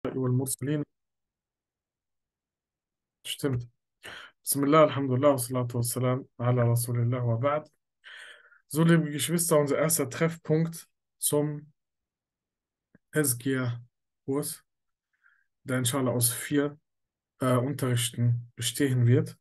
والمرسلين. Stimmt. Bismillah, Alhamdulillah, wassalatu wassalam ala Rasulillah wa ba'd. So, liebe Geschwister, unser erster Treffpunkt zum Tezkiyah-Kurs, der inshallah aus 4 Unterrichten bestehen wird.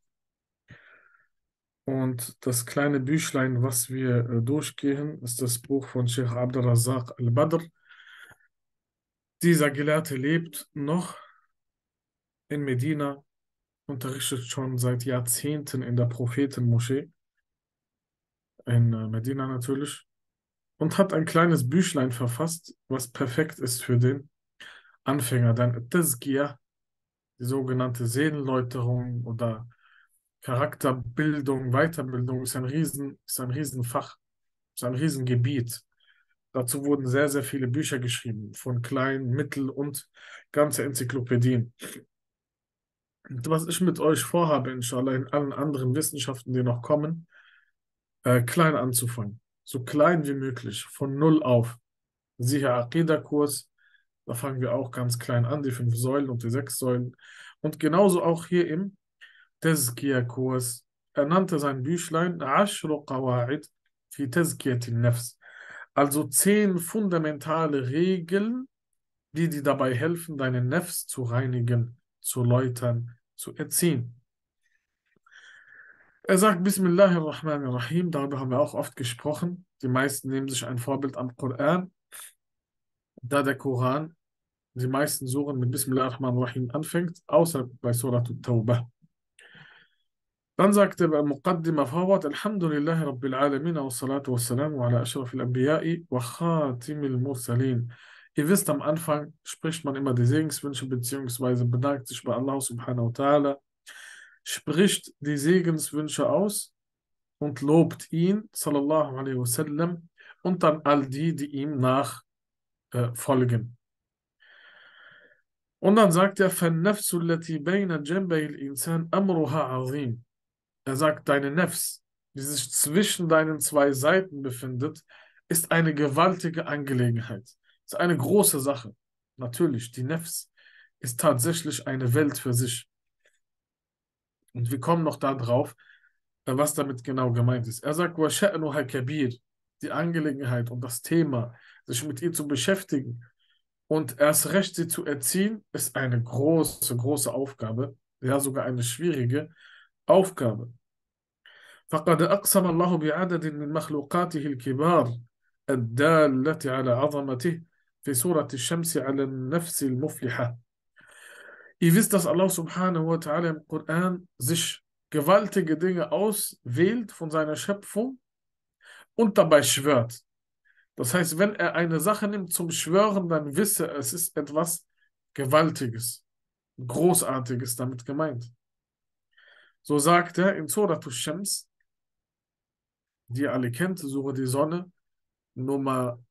Und das kleine Büchlein, was wir durchgehen, ist das Buch von Sheikh Abdul Razzaq al-Badr. Dieser Gelehrte lebt noch in Medina, unterrichtet schon seit Jahrzehnten in der Prophetenmoschee in Medina natürlich und hat ein kleines Büchlein verfasst, was perfekt ist für den Anfänger. Denn Tazkiyah, die sogenannte Seelenläuterung oder Charakterbildung, Weiterbildung, ist ein Riesenfach, ist ein Riesengebiet. Dazu wurden sehr, sehr viele Bücher geschrieben, von kleinen, mittel und ganze Enzyklopädien. Und was ich mit euch vorhabe, inshallah, in allen anderen Wissenschaften, die noch kommen, klein anzufangen. So klein wie möglich, von null auf. Siehe Aqidah-Kurs, da fangen wir auch ganz klein an, die 5 Säulen und die 6 Säulen. Und genauso auch hier im Tazkiyah-Kurs. Er nannte sein Büchlein Ashru Qawa'id fi Tazkiyatin Nafs. Also 10 fundamentale Regeln, die dir dabei helfen, deinen Nafs zu reinigen, zu läutern, zu erziehen. Er sagt Bismillahirrahmanirrahim, darüber haben wir auch oft gesprochen. Die meisten nehmen sich ein Vorbild am Koran, da der Koran die meisten Suren mit Bismillahirrahmanirrahim anfängt, außer bei Surat At-Tawbah. Dann sagt er bei Muqaddimah Fawad, Alhamdulillahi Rabbil Alamin, wa salatu wa salamu ala ashrafil Anbiya'i wa khatimil Mursalin. Ihr wisst, am Anfang spricht man immer die Segenswünsche, beziehungsweise bedankt sich bei Allah subhanahu wa ta'ala, spricht die Segenswünsche aus und lobt ihn, sallallahu alaihi wasallam, und dann all die, die ihm folgen. Und dann sagt er, فَالنَّفْسُ الَّتِي بَيْنَ جَنْبَيِ الْإِنسَانِ أَمْرُهَا عَظِيمٌ. Er sagt, deine Nefs, die sich zwischen deinen 2 Seiten befindet, ist eine gewaltige Angelegenheit. Ist eine große Sache. Natürlich, die Nefs ist tatsächlich eine Welt für sich. Und wir kommen noch darauf, was damit genau gemeint ist. Er sagt, وَشَأْنُهَا كَبِيرٌ. Die Angelegenheit und das Thema, sich mit ihr zu beschäftigen, und erst recht sie zu erziehen, ist eine große, große Aufgabe, ja sogar eine schwierige Aufgabe. فقد أقسم الله بعدد من مخلوقاته الكبار الدالة على عظمته في سورة الشمس على النفس المفلحة. Ihr wisst, dass Allah subhanahu wa ta'ala im Koran sich gewaltige Dinge auswählt von seiner Schöpfung und dabei schwört. Das heißt, wenn er eine Sache nimmt zum Schwören, dann wisse, es ist etwas Gewaltiges, Großartiges damit gemeint. So sagt er in Surat Ash-Shams, die ihr alle kennt, Sura die Sonne, Nummer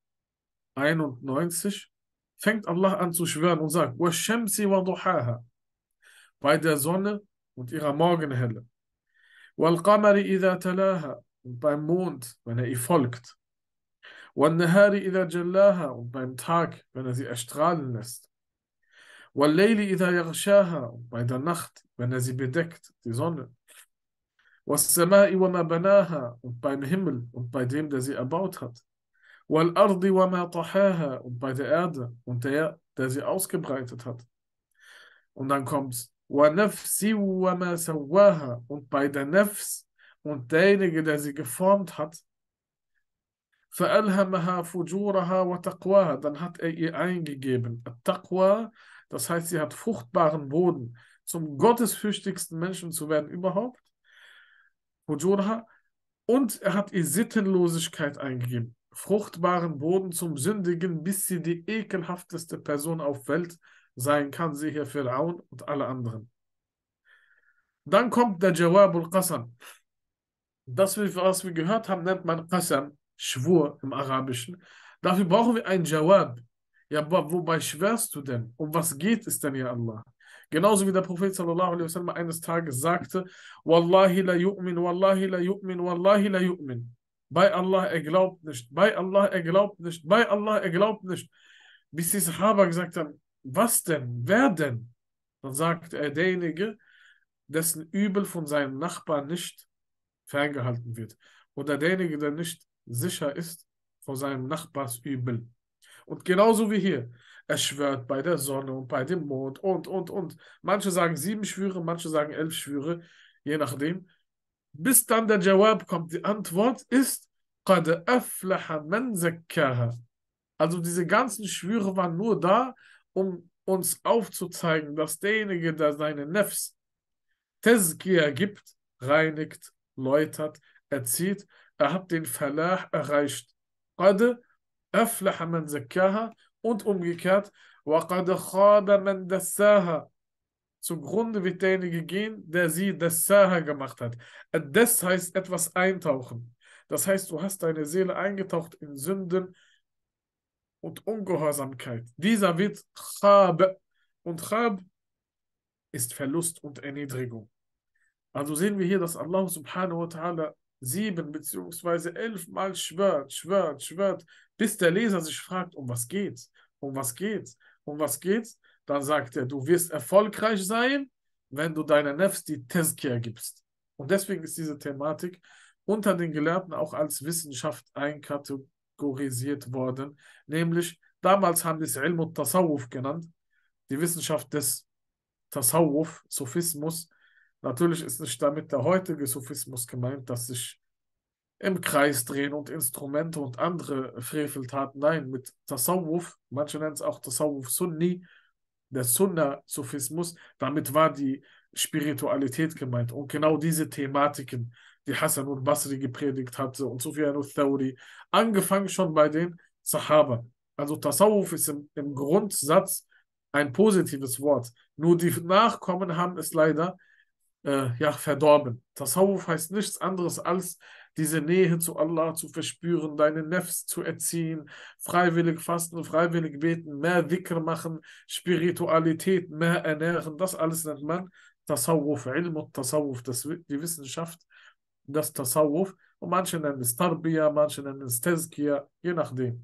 91, fängt Allah an zu schwören und sagt, وَالشَّمْسِ وَضُحَاهَا, bei der Sonne und ihrer Morgenhelle, وَالْقَمَرِ إِذَا تَلَاهَا, und beim Mond, wenn er ihr folgt, وَالنَّهَارِ إِذَا جَلَّاهَا, und beim Tag, wenn er sie erstrahlen lässt, وَاللَّيْلِ إِذَا يَغْشَاهَا, und bei der Nacht, wenn er sie bedeckt, die Sonne, وَالسَّمَاءِ وَمَا بَنَاهَا, und beim Himmel und bei dem, der sie erbaut hat, وَالْأَرْضِ وَمَا طَحَاهَا, und bei der Erde und der sie ausgebreitet hat. Und dann kommt's, وَنَفْسِ وَمَا سَوَّاهَا, und bei der Nefs und derjenige, der sie geformt hat, فَأَلْهَمَهَا فُجُورَهَا وَتَقْوَاهَا, dann hat er ihr eingegeben. Taqwa, das heißt, sie hat fruchtbaren Boden, zum gottesfürchtigsten Menschen zu werden überhaupt. Fujuraha, und er hat ihr Sittenlosigkeit eingegeben. Fruchtbaren Boden zum Sündigen, bis sie die ekelhafteste Person auf Welt sein kann, siehe Fir'aun und alle anderen. Dann kommt der Jawab al-Qasam. Das, was wir gehört haben, nennt man Qasam, Schwur im Arabischen. Dafür brauchen wir ein Jawab. Ja, aber wobei schwörst du denn? Um was geht es denn, ja Allah? Genauso wie der Prophet sallallahu alaihi wasallam eines Tages sagte, Wallahi la yu'min, Wallahi la yu'min, Wallahi la yu'min. Bei Allah, er glaubt nicht, bei Allah, er glaubt nicht, bei Allah, er glaubt nicht. Bis die Sahaba gesagt haben, was denn? Wer denn? Dann sagt er, derjenige, dessen Übel von seinem Nachbarn nicht ferngehalten wird. Oder derjenige, der nicht sicher ist vor seinem Nachbars Übel. Und genauso wie hier. Er schwört bei der Sonne und bei dem Mond und. Manche sagen 7 Schwüre, manche sagen 11 Schwüre, je nachdem. Bis dann der Jawab kommt. Die Antwort ist قَدْ أَفْلَحَ مَنْ زَكَّاهَا. Also diese ganzen Schwüre waren nur da, um uns aufzuzeigen, dass derjenige, der seine Nefs Tezkiya gibt, reinigt, läutert, erzieht, er hat den Falah erreicht. قَدْ أَفْلَحَ مَنْ زَكَّاهَا und umgekehrt وَقَدْ خَابَ مَنْ دَسَّاهَا. Zugrunde wird derjenige gehen, der sie Dassaha gemacht hat. Das heißt etwas eintauchen. Das heißt, du hast deine Seele eingetaucht in Sünden und Ungehorsamkeit. Dieser wird Khab. Und Khab ist Verlust und Erniedrigung. Also sehen wir hier, dass Allah subhanahu wa ta'ala 7 beziehungsweise 11 Mal schwört, bis der Leser sich fragt, um was geht's? Um was geht's? Um was geht's? Dann sagt er, du wirst erfolgreich sein, wenn du deiner Nefs die Tezkiya gibst. Und deswegen ist diese Thematik unter den Gelehrten auch als Wissenschaft einkategorisiert worden. Nämlich, damals haben die es Ilm al-Tasawwuf genannt, die Wissenschaft des Tasawwuf, Sufismus. Natürlich ist nicht damit der heutige Sufismus gemeint, dass sich im Kreis drehen und Instrumente und andere Freveltaten. Nein, mit Tasawwuf, manche nennen es auch Tasawwuf Sunni, der Sunna-Sufismus, damit war die Spiritualität gemeint. Und genau diese Thematiken, die Hassan al-Basri gepredigt hatte und Sufyan al-Thawri, angefangen schon bei den Sahaba. Also Tasawwuf ist im Grundsatz ein positives Wort. Nur die Nachkommen haben es leider verdorben. Tasawwuf heißt nichts anderes als diese Nähe zu Allah zu verspüren, deine Nefs zu erziehen, freiwillig fasten, freiwillig beten, mehr Dhikr machen, Spiritualität mehr ernähren. Das alles nennt man Tasawwuf, Ilm und Tasawwuf, die Wissenschaft, das Tasawwuf. Und manche nennen es Tarbiya, manche nennen es Tazkiya, je nachdem.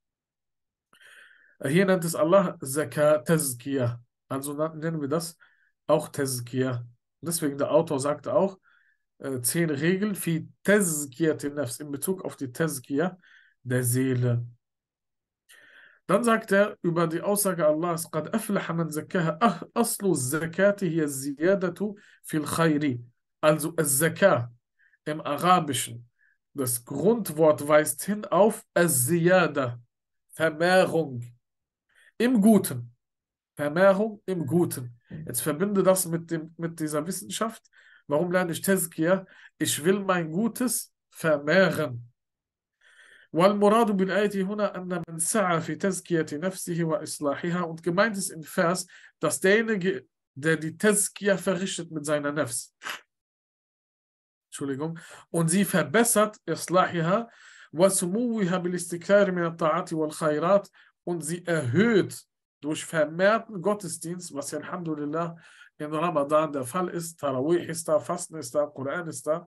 Hier nennt es Allah Zaka Tazkiya. Also nennen wir das auch Tazkiya. Deswegen der Autor sagte auch, 10 Regeln für Tazkiyat nafs in Bezug auf die Tazkiya der Seele. Dann sagt er über die Aussage Allahs, قَدْ أَفْلَحَ مَنْ زَكَّاهَا أَصْلُ الزَّكَاةِ هِيَ الزِّيَادَةُ فِي الْخَيْرِ. Also Zakah im Arabischen. Das Grundwort weist hin auf Ziyada, Vermehrung im Guten. Vermehrung im Guten. Jetzt verbinde das mit dieser Wissenschaft. Warum lerne ich Tazkiya? Ich will mein Gutes vermehren. والمراد بالآية هنا أن من سعى في تزكية نفسه وإصلاحها und gemeint ist im Vers, dass derjenige, der die Tazkiya verrichtet mit seiner Nafs, Entschuldigung, und sie verbessert, إصلاحها وسموها بالاستكثار من الطاعات والخيرات und sie erhöht durch vermehrten Gottesdienst, was ja Alhamdulillah in Ramadan der Fall ist, Tarawih ist da, Fasten ist da, Koran ist da.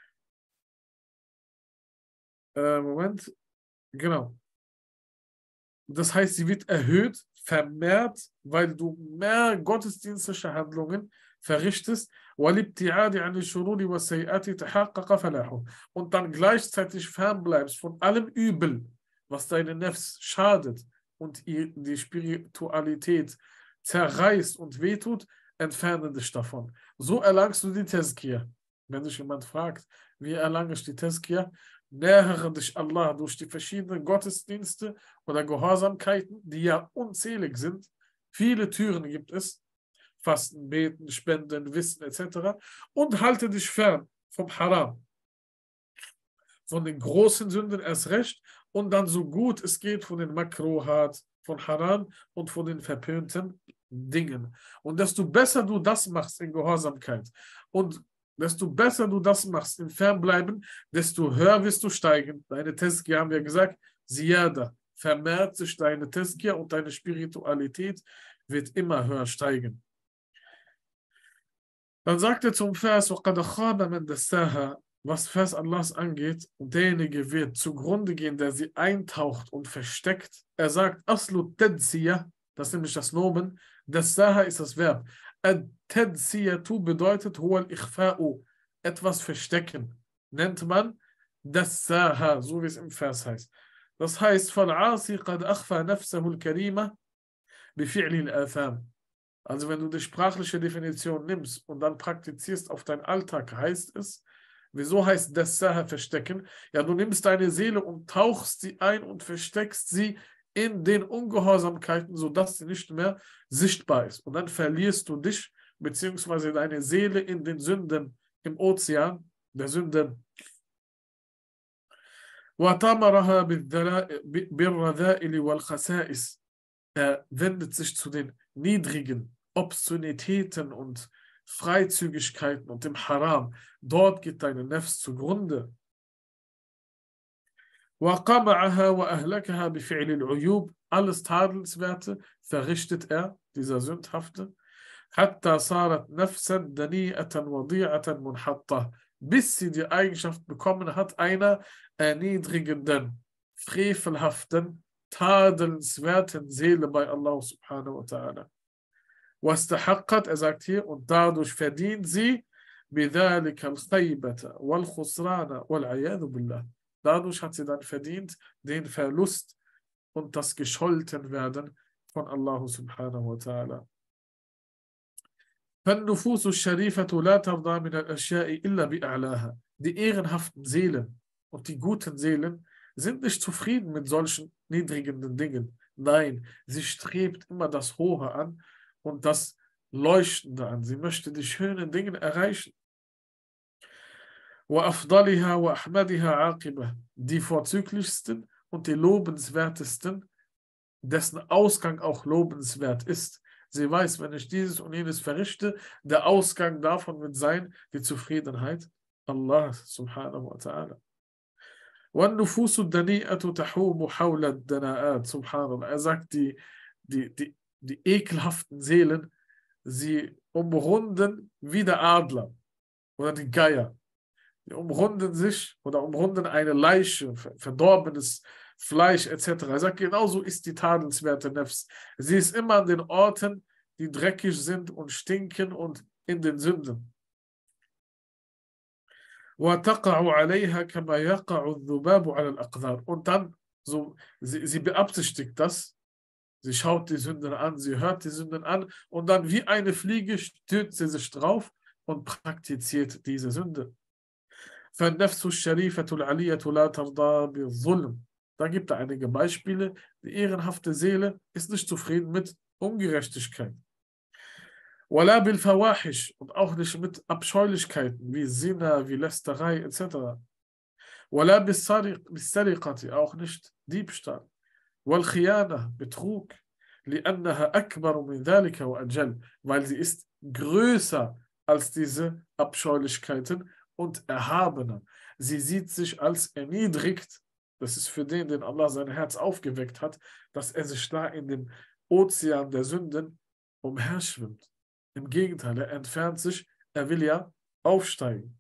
Moment, genau. Das heißt, sie wird erhöht, vermehrt, weil du mehr gottesdienstliche Handlungen verrichtest. وَالِابْتِعَادِ عَنِ الشُّرُورِ وَالسَّيِّئَاتِ تَحَقَّقَ فَلَاحُ. Und dann gleichzeitig fernbleibst von allem Übel, was deine Nefs schadet und die Spiritualität zerreißt und wehtut, entferne dich davon. So erlangst du die Tazkiya. Wenn dich jemand fragt, wie erlange ich die Tazkiya? Nähere dich Allah durch die verschiedenen Gottesdienste oder Gehorsamkeiten, die ja unzählig sind. Viele Türen gibt es. Fasten, Beten, Spenden, Wissen etc. Und halte dich fern vom Haram. Von den großen Sünden erst recht und dann so gut es geht von den Makruhat, von Haram und von den verpönten Dingen. Und desto besser du das machst in Gehorsamkeit und desto besser du das machst im Fernbleiben, desto höher wirst du steigen. Deine Tazkiya, haben wir gesagt, Ziyada, vermehrt sich deine Tazkiya und deine Spiritualität wird immer höher steigen. Dann sagt er zum Vers, وَقَدْ خَابَ مَنْ دَسَّاهَا, was Vers Allahs angeht, und derjenige wird zugrunde gehen, der sie eintaucht und versteckt. Er sagt, Aslu Tadziyah, Das ist nämlich das Nomen. Dassaha ist das Verb. Ad-Tadsiyatu bedeutet huwa al-Ikhfa'u, etwas verstecken. Nennt man Dassaha, so wie es im Vers heißt. Das heißt, فَالْعَاصِي قَدْ أَخْفَى نَفْسَهُ الْكَرِيمَةِ بِفِعْلِ الْآثَامِ. Also wenn du die sprachliche Definition nimmst und dann praktizierst auf deinen Alltag, heißt es, wieso heißt Dassaha verstecken? Ja, du nimmst deine Seele und tauchst sie ein und versteckst sie in den Ungehorsamkeiten, sodass sie nicht mehr sichtbar ist. Und dann verlierst du dich, beziehungsweise deine Seele in den Sünden, im Ozean der Sünden. وَتَمَرَهَا بِالرَّذَائِلِ وَالْخَسَائِسِ. Er wendet sich zu den niedrigen Obszönitäten und Freizügigkeiten und dem Haram. Dort geht deine Nefs zugrunde. وَقَمَعَهَا وَأَهْلَكَهَا بِفِعْلِ الْعُيُوبِ. Alles Tadelswerte verrichtet er, dieser Sündhafte. حَتَّى صَارَتْ نَفْسًا دَنِيئَةً وَضِيعَةً مُنْحَطَّةً. Bis sie die Eigenschaft bekommen hat, einer erniedrigenden, frevelhaften, tadelnswerten Seele bei Allah subhanahu wa ta'ala. واستحقت, er sagt hier, und dadurch verdient sie بذلك الخيبة والخسران والعياذ بالله. Dadurch hat sie dann verdient den Verlust und das Gescholtenwerden von Allah subhanahu wa ta'ala. فالنفوس الشريفة لا ترضى من الأشياء إلا بأعلاها. Die ehrenhaften Seelen und die guten Seelen sind nicht zufrieden mit solchen niedrigen Dingen. Nein, sie strebt immer das Hohe an und das Leuchtende an. Sie möchte die schönen Dinge erreichen. وأفضلها وأحمدها عاقبة. Die vorzüglichsten und die lobenswertesten, dessen Ausgang auch lobenswert ist. Sie weiß, wenn ich dieses und jenes verrichte, der Ausgang davon wird sein, die Zufriedenheit Allah subhanahu wa ta'ala. وَالنُّفُوسُ الدَّنِيئَةُ تَحُومُ حَوْلَ الدَّنَاءَاتِ. Subhanallah. Er sagt, die ekelhaften Seelen, sie umrunden wie der Adler oder die Geier. Die umrunden sich oder umrunden eine Leiche, verdorbenes Fleisch etc. Er sagt, genauso ist die tadelswerte Nefs. Sie ist immer an den Orten, die dreckig sind und stinken und in den Sünden. وَتَقَعُ عَلَيْهَا كَمَا يَقَعُ الذُّبَابُ عَلَى الْأَقْدَارِ. Und dann, so, sie beabsichtigt das, sie schaut die Sünden an, sie hört die Sünden an und dann wie eine Fliege stürzt sie sich drauf und praktiziert diese Sünde. فَالنَّفْسُ الشَّرِيفَةُ الْعَلِيَّةُ لَا تَرْضَى بِالظُّلْمِ. Da gibt er einige Beispiele. Die ehrenhafte Seele ist nicht zufrieden mit Ungerechtigkeit. وَلَا بِالْفَوَاحِشِ. Und auch nicht mit Abscheulichkeiten wie Zina, wie Lästerei etc. وَلَا بِالسَّرِقَةِ. Auch nicht Diebstahl. وَالْخِيَانَةِ. Betrug. لِأَنَّهَا أَكْبَرُ مِنْ ذَلِكَ وَأَجَلُ. Weil sie ist größer als diese Abscheulichkeiten und erhabener. Sie sieht sich als erniedrigt. Das ist für den Allah sein Herz aufgeweckt hat, dass er sich da in dem Ozean der Sünden umherschwimmt. Im Gegenteil, er entfernt sich, er will ja aufsteigen.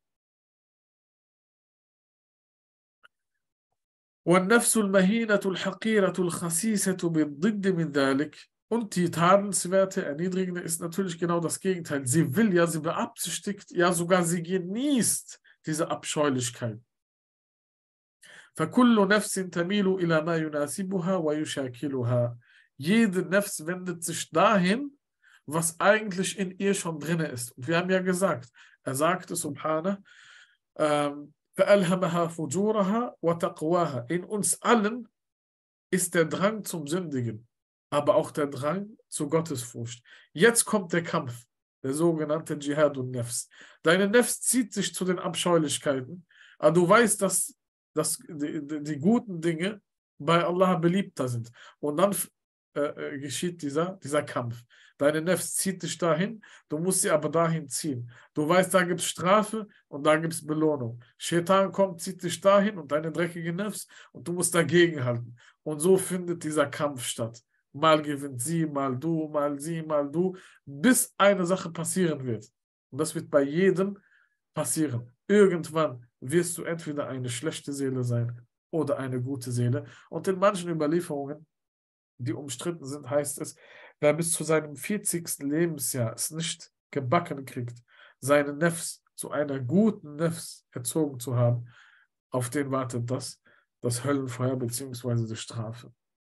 وَالنَّفْسُ الْمَهِينَةُ الْحَقِيرَةُ الْخَسِيسَةُ بِالضِّدِّ مِنْ ذَلِكَ. Und die tadelswerte, erniedrigende ist natürlich genau das Gegenteil. Sie will ja, sie beabsichtigt, ja sogar sie genießt diese Abscheulichkeit. فَكُلُّ نَفْسٍ تَمِيلُ إِلَى مَا يُنَاسِبُهَا وَيُشَاكِلُهَا. Jede Nefs wendet sich dahin, was eigentlich in ihr schon drin ist. Und wir haben ja gesagt, er sagte, subhanah, فَأَلْهَمَهَا فُجُورَهَا وَتَقْوَاهَا. In uns allen ist der Drang zum Sündigen, aber auch der Drang zur Gottesfurcht. Jetzt kommt der Kampf, der sogenannte Jihad und Nefs. Deine Nefs zieht sich zu den Abscheulichkeiten, aber du weißt, dass die guten Dinge bei Allah beliebter sind. Und dann geschieht dieser Kampf. Deine Nefs zieht dich dahin, du musst sie aber dahin ziehen. Du weißt, da gibt es Strafe und da gibt es Belohnung. Shaitan kommt, zieht dich dahin und deine dreckige Nefs und du musst dagegenhalten. Und so findet dieser Kampf statt. Mal gewinnt sie, mal du, mal sie, mal du, bis eine Sache passieren wird. Und das wird bei jedem passieren. Irgendwann wirst du entweder eine schlechte Seele sein oder eine gute Seele. Und in manchen Überlieferungen, die umstritten sind, heißt es, wer bis zu seinem 40. Lebensjahr es nicht gebacken kriegt, seinen Nefs zu einer guten Nefs erzogen zu haben, auf den wartet das Höllenfeuer bzw. die Strafe.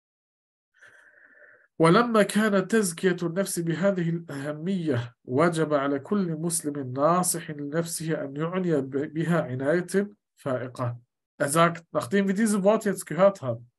ولما كانت تزكية النفس بهذه الأهمية وجب على كل مسلم ناصح لنفسه أن يعنى بها عناية فائقة. Er sagt, nachdem wir diese Worte jetzt gehört haben,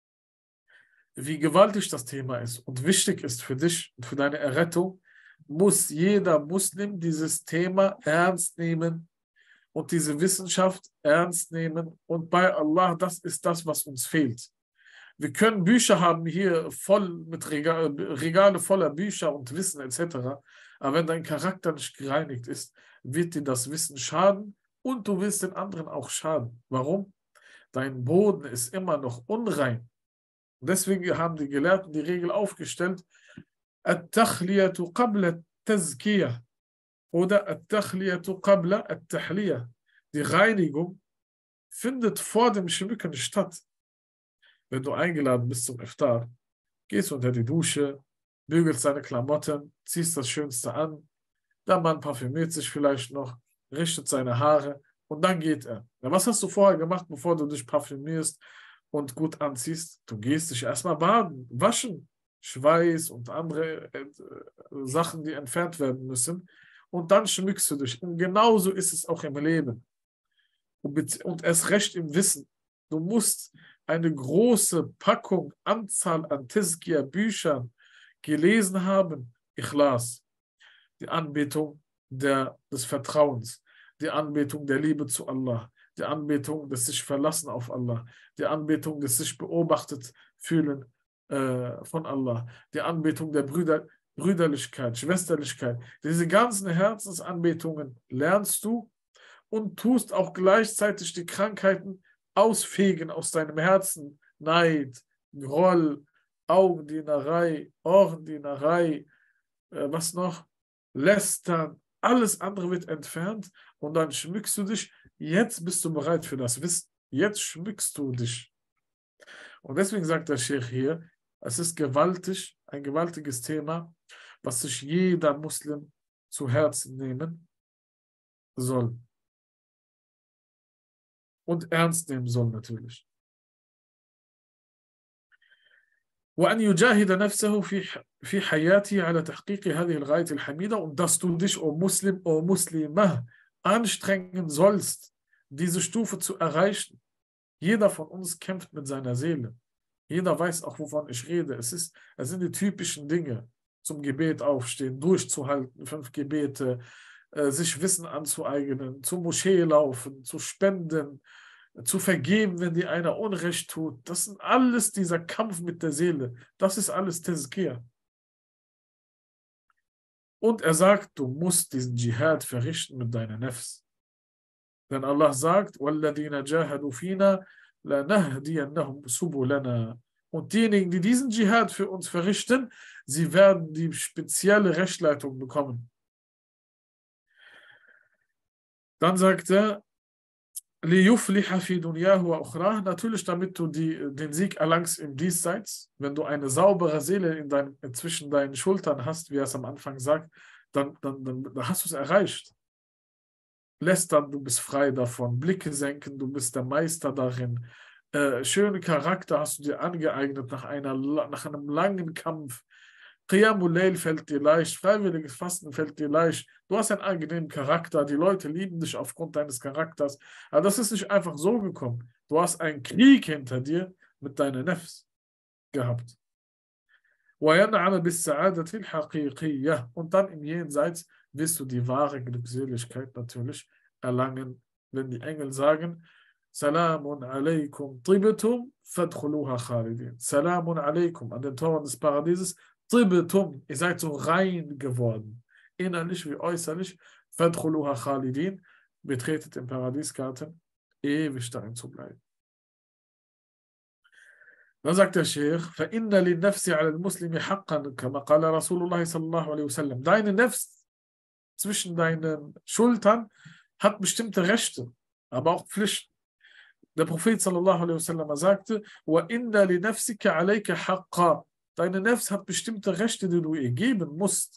wie gewaltig das Thema ist und wichtig ist für dich und für deine Errettung, muss jeder Muslim dieses Thema ernst nehmen und diese Wissenschaft ernst nehmen. Und bei Allah, das ist das, was uns fehlt. Wir können Bücher haben hier voll mit Regale voller Bücher und Wissen etc. Aber wenn dein Charakter nicht gereinigt ist, wird dir das Wissen schaden und du wirst den anderen auch schaden. Warum? Dein Boden ist immer noch unrein. Deswegen haben die Gelehrten die Regel aufgestellt: At-Takhliyatu qabla at-Tazkiyah oder At-Takhliyatu qabla at-Tahliyah. Die Reinigung findet vor dem Schmücken statt. Wenn du eingeladen bist zum Iftar, gehst unter die Dusche, bügelst deine Klamotten, ziehst das Schönste an, der Mann parfümiert sich vielleicht noch, richtet seine Haare und dann geht er. Ja, was hast du vorher gemacht, bevor du dich parfümierst und gut anziehst? Du gehst dich erstmal baden, waschen, Schweiß und andere Sachen, die entfernt werden müssen, und dann schmückst du dich. Und genauso ist es auch im Leben. Und erst recht im Wissen. Du musst eine große Packung, Anzahl an Tazkiyah-Büchern gelesen haben. Ikhlas, die Anbetung des Vertrauens, die Anbetung der Liebe zu Allah, die Anbetung des sich verlassen auf Allah, die Anbetung des sich beobachtet fühlen von Allah, die Anbetung der Brüderlichkeit, Schwesterlichkeit. Diese ganzen Herzensanbetungen lernst du und tust auch gleichzeitig die Krankheiten ausfegen aus deinem Herzen. Neid, Groll, Augendienerei, Ohrendienerei, was noch? Lästern, alles andere wird entfernt und dann schmückst du dich. Jetzt bist du bereit für das Wissen. Jetzt schmückst du dich. Und deswegen sagt der Sheikh hier, es ist gewaltig, ein gewaltiges Thema, was sich jeder Muslim zu Herzen nehmen soll. Und ernst nehmen soll natürlich. وأن يجاهد نفسه في حياته على تحقيق هذه الغاية الحميدة, und dass du dich, o Muslim, o Muslimah, anstrengen sollst, diese Stufe zu erreichen. Jeder von uns kämpft mit seiner Seele. Jeder weiß auch, wovon ich rede. Es sind die typischen Dinge. Zum Gebet aufstehen, durchzuhalten, 5 Gebete, sich Wissen anzueignen, zur Moschee laufen, zu spenden, zu vergeben, wenn dir einer Unrecht tut. Das sind alles dieser Kampf mit der Seele. Das ist alles Tazkiyah. Und er sagt, du musst diesen Dschihad verrichten mit deiner Nefs. Denn Allah sagt, وَالَّذِينَ جَاهَدُوا فِينَا لَنَهْدِيَنَّهُمْ سُبُلَنَا. Und diejenigen, die diesen Dschihad für uns verrichten, sie werden die spezielle Rechtsleitung bekommen. Dann sagt er, لِيُفْلِحَ فِي دُنْيَاهُ وَأُخْرَاهُ, natürlich, damit du den Sieg erlangst im Diesseits. Wenn du eine saubere Seele zwischen deinen Schultern hast, wie er es am Anfang sagt, dann hast du es erreicht. Lästern, du bist frei davon. Blicke senken, du bist der Meister darin. Schöne Charakter hast du dir angeeignet nach einem langen Kampf. Qiyamul Layl fällt dir leicht, freiwilliges Fasten fällt dir leicht. Du hast einen angenehmen Charakter, die Leute lieben dich aufgrund deines Charakters. Aber das ist nicht einfach so gekommen. Du hast einen Krieg hinter dir mit deiner Nefs gehabt. Und dann im Jenseits wirst du die wahre Glückseligkeit natürlich erlangen, wenn die Engel sagen, Salamun alaikum tibtum fadkhuluha khalidin. Salamun alaikum, an den Toren des Paradieses, tibtum, ihr seid so rein geworden, innerlich wie äußerlich, fadkhuluha khalidin, betretet den Paradiesgarten, ewig darin zu bleiben. Dann sagt der Sheikh, فَإِنَّ لِلنَّفْسِ عَلَى الْمُسْلِمِ حَقًّا كَمَا قَالَ رَسُولُ اللَّهِ صَلَّى اللَّهُ عَلَيْهِ وَسَلَّمَ. Deine Nefs zwischen deinen Schultern hat bestimmte Rechte, aber auch Pflichten. Der Prophet sallallahu alaihi wasallam sagte, وَإِنَّ لِنَفْسِكَ عَلَيْكَ حَقًّا. Deine Nefs hat bestimmte Rechte, die du ihr geben musst.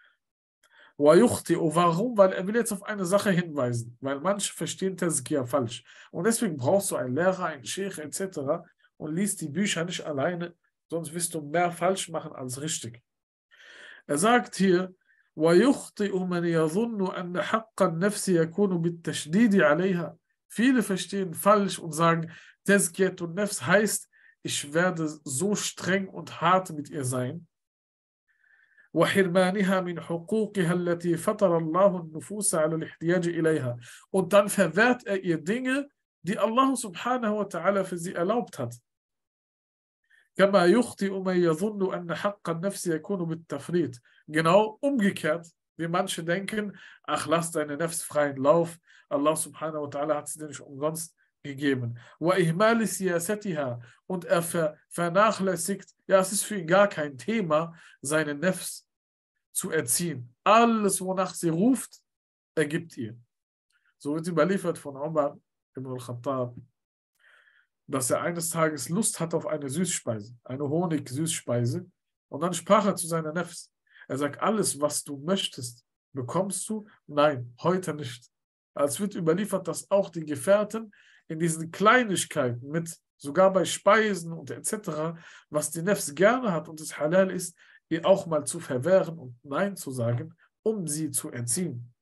Warum? Weil er will jetzt auf eine Sache hinweisen, weil manche verstehen Tazkiya falsch. Und deswegen brauchst du einen Lehrer, einen Sheikh etc. und liest die Bücher nicht alleine, sonst wirst du mehr falsch machen als richtig. Er sagt hier, وَيُخْطِئُ مَنْ يَظُنُّ أَنَّ حَقَّ النَّفْسِ يَكُونُ بِالتَّشْدِيدِ عَلَيْهَا. Viele verstehen falsch und sagen, Tazkiyatun Nafs heißt, ich werde so streng und hart mit ihr sein. وحرمانها من حقوقها التي فطر الله النفوس على الاحتياج إليها. Und dann verwehrt er ihr Dinge, die Allah subhanahu wa ta'ala für sie erlaubt hat. كما يخطئ من يظن أن حق النفس يكون بالتفريط. Genau umgekehrt, wie manche denken, ach, lass deine Nafs freien Lauf, Allah subhanahu wa ta'ala hat sie dir nicht umsonst gegeben. وإهمال سياستها. Und er vernachlässigt, ja, es ist für ihn gar kein Thema, seine Nafs zu erziehen. Alles, wonach sie ruft, er gibt ihr. So wird überliefert von Umar ibn al-Khattab, dass er eines Tages Lust hat auf eine Süßspeise, eine Honig-Süßspeise, und dann sprach er zu seiner Nefs. Er sagt, alles, was du möchtest, bekommst du? Nein, heute nicht. Es wird überliefert, dass auch die Gefährten in diesen Kleinigkeiten mit, sogar bei Speisen und etc., was die Nefs gerne hat und es halal ist, ihr auch mal zu verwehren und Nein zu sagen, um sie zu erziehen.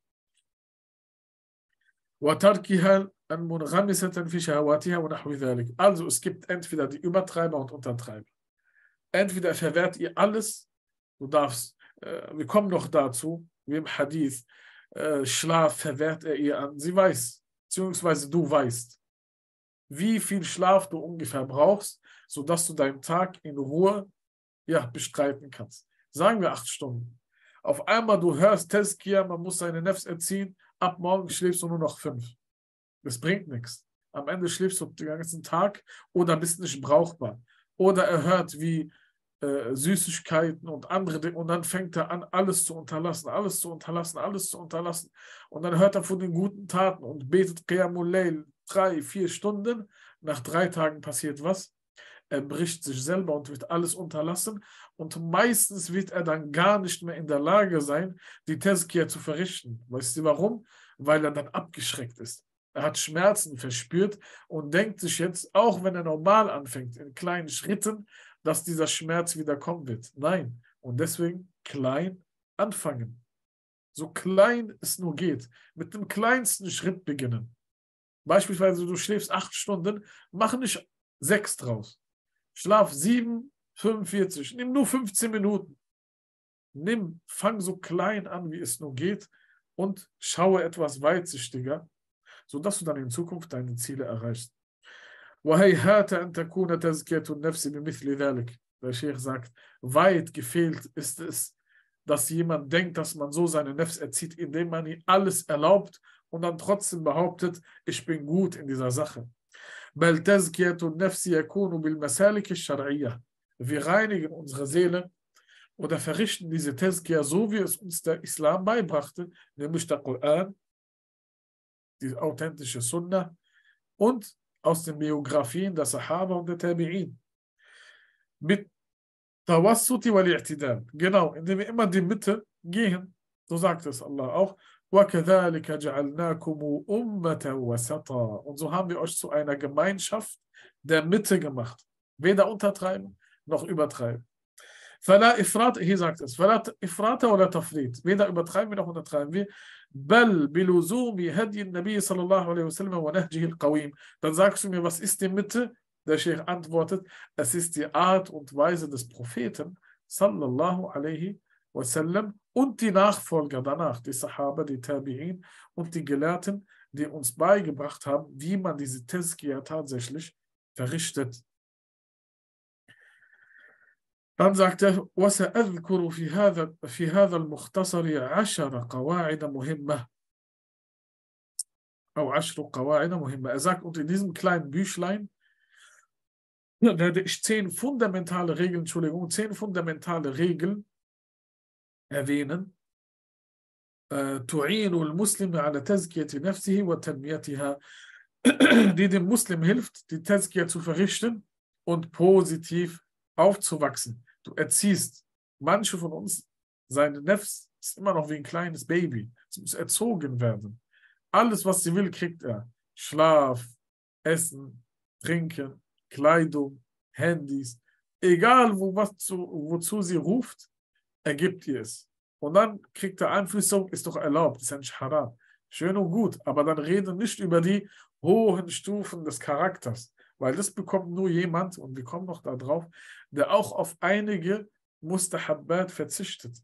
Also es gibt entweder die Übertreiber und Untertreiber. Entweder verwehrt ihr alles, du darfst, wir kommen noch dazu, wie im Hadith, Schlaf verwehrt er ihr an, sie weiß, beziehungsweise du weißt, wie viel Schlaf du ungefähr brauchst, sodass du deinen Tag in Ruhe bestreiten kannst. Sagen wir 8 Stunden. Auf einmal du hörst Tazkiya, man muss seine Nefs erziehen, ab morgen schläfst du nur noch 5. Das bringt nichts. Am Ende schläfst du den ganzen Tag oder bist nicht brauchbar. Oder er hört wie Süßigkeiten und andere Dinge und dann fängt er an, alles zu unterlassen, alles zu unterlassen, alles zu unterlassen. Und dann hört er von den guten Taten und betet Qiyamul Layl 3-4 Stunden. Nach 3 Tagen passiert was? Er bricht sich selber und wird alles unterlassen. Und meistens wird er dann gar nicht mehr in der Lage sein, die Tazkiya zu verrichten. Weißt du warum? Weil er dann abgeschreckt ist. Er hat Schmerzen verspürt und denkt sich jetzt, auch wenn er normal anfängt, in kleinen Schritten, dass dieser Schmerz wieder kommen wird. Nein. Und deswegen klein anfangen. So klein es nur geht. Mit dem kleinsten Schritt beginnen. Beispielsweise, du schläfst 8 Stunden, mach nicht 6 draus. Schlaf 7:45. Nimm nur 15 Minuten. Fang so klein an, wie es nur geht und schaue etwas weitsichtiger, sodass du dann in Zukunft deine Ziele erreichst. Der Sheikh sagt, weit gefehlt ist es, dass jemand denkt, dass man so seine Nefs erzieht, indem man ihm alles erlaubt und dann trotzdem behauptet, ich bin gut in dieser Sache. Wir reinigen unsere Seele oder verrichten diese Tazkiya so, wie es uns der Islam beibrachte, nämlich der Koran, die authentische Sunna und aus den Biografien der Sahaba und der Tabi'in. Mit Tawassuti wal I'tidal. Genau, indem wir immer die Mitte gehen, so sagt es Allah auch. وَكَذَلِكَ جَعَلْنَاكُمُ أُمَّةً وَسَطًا. Und so haben wir euch zu einer Gemeinschaft der Mitte gemacht. Weder untertreiben noch übertreiben. فَلَا إِفْرَاطَ, hier sagt es, فَلَا إِفْرَاطَ وَلَا تَفْرِيط. Weder übertreiben wir noch untertreiben wir. بَلْ بِلُزُومِ هَدْيِ النَّبِيِّ صلى الله عليه وسلم وَنَهْجِهِ الْقَوِيمِ. Dann sagst du mir, was ist die Mitte? Der Sheikh antwortet, es ist die Art und Weise des Propheten sallallahu alaihi wasallam und die Nachfolger danach, die Sahaba, die Tabi'in und die Gelehrten, die uns beigebracht haben, wie man diese Tazkiya tatsächlich verrichtet. Dann sagt er, وَسَأَذْكُرُ في هذا المختصر 10 قواعد مهمة. أو 10 قواعد مهمة. Er sagt, und in diesem kleinen Büchlein werde ich 10 fundamentale Regeln, 10 fundamentale Regeln erwähnen, تعين المسلم على تزكية نفسه وتنميتها, die dem Muslim hilft, die Tazkiya zu verrichten und positiv aufzuwachsen. Du erziehst. Manche von uns, seine Nefs ist immer noch wie ein kleines Baby. Es muss erzogen werden. Alles, was sie will, kriegt er. Schlaf, Essen, Trinken, Kleidung, Handys. Egal, wozu sie ruft, er gibt ihr es. Und dann kriegt er Einflüsse, ist doch erlaubt, ist ja nicht haram. Schön und gut, aber dann rede nicht über die hohen Stufen des Charakters, weil das bekommt nur jemand, und wir kommen noch da drauf, der auch auf einige Mustahabbat verzichtet.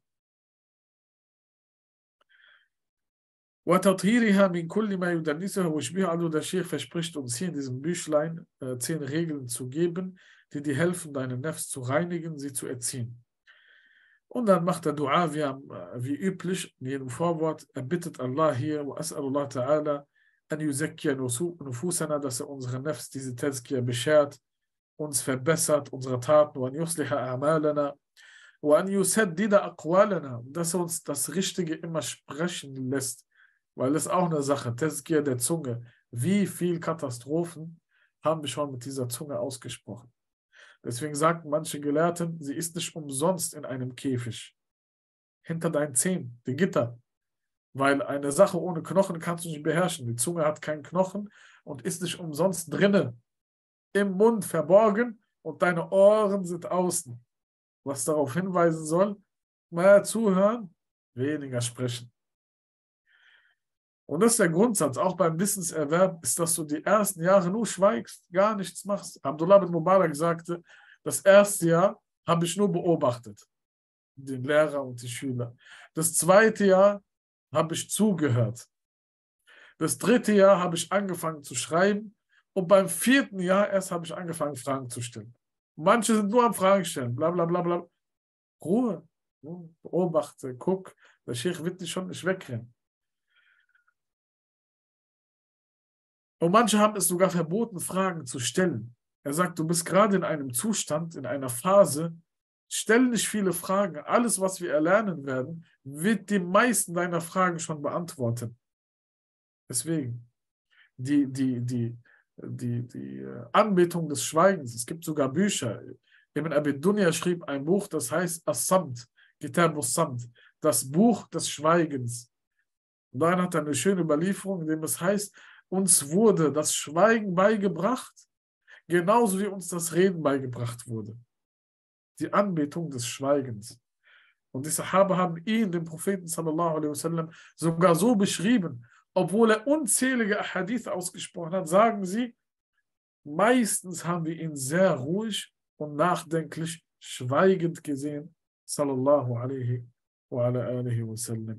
وَتَطْهِيرِهَا مِنْ كُلِّ مَا يُدَنِّسُهَا وَيُشْبِهُ. Also der Sheikh verspricht uns hier in diesem Büchlein 10 Regeln zu geben, die dir helfen, deine Nefs zu reinigen, sie zu erziehen. Und dann macht er Dua wie üblich, in jedem Vorwort. Er bittet Allah hier, وَأَسْأَلُ اللَّهَ تَعَالَى أَنْ يُزَكِّيَ نُفُوسَنَا, dass er unsere Nefs diese Tazkiyah beschert, uns verbessert, unsere Taten, وَأَنْ يُصْلِحَ أَعْمَالَنَا وَأَنْ يُسَدِّدَ أَقْوَالَنَا, dass er uns das Richtige immer sprechen lässt, weil das ist auch eine Sache, Tazkiyah der Zunge. Wie viele Katastrophen haben wir schon mit dieser Zunge ausgesprochen? Deswegen sagten manche Gelehrten, sie ist nicht umsonst in einem Käfig. Hinter deinen Zähnen, die Gitter. Weil eine Sache ohne Knochen kannst du nicht beherrschen. Die Zunge hat keinen Knochen und ist nicht umsonst drinnen. Im Mund verborgen und deine Ohren sind außen. Was darauf hinweisen soll, mehr zuhören, weniger sprechen. Und das ist der Grundsatz, auch beim Wissenserwerb, ist, dass du die ersten Jahre nur schweigst, gar nichts machst. Abdullah bin Mubarak sagte, das erste Jahr habe ich nur beobachtet, den Lehrer und die Schüler. Das zweite Jahr habe ich zugehört. Das dritte Jahr habe ich angefangen zu schreiben und beim vierten Jahr erst habe ich angefangen, Fragen zu stellen. Manche sind nur am Fragen stellen, bla bla bla bla. Ruhe, beobachte, guck, der Sheikh wird dich schon nicht wegrennen. Und manche haben es sogar verboten, Fragen zu stellen. Er sagt, du bist gerade in einem Zustand, in einer Phase, stell nicht viele Fragen. Alles, was wir erlernen werden, wird die meisten deiner Fragen schon beantworten. Deswegen, die Anbetung des Schweigens, es gibt sogar Bücher. Ibn Abi Dunya schrieb ein Buch, das heißt As-Samt, Kitab as-Samt, das Buch des Schweigens. Und darin hat er eine schöne Überlieferung, in dem es heißt, uns wurde das Schweigen beigebracht, genauso wie uns das Reden beigebracht wurde. Die Anbetung des Schweigens. Und die Sahaba haben ihn, den Propheten sallallahu alaihi wasallam, sogar so beschrieben, obwohl er unzählige Hadith ausgesprochen hat, sagen sie, meistens haben wir ihn sehr ruhig und nachdenklich, schweigend gesehen, sallallahu alaihi wa ala alihi wasallam.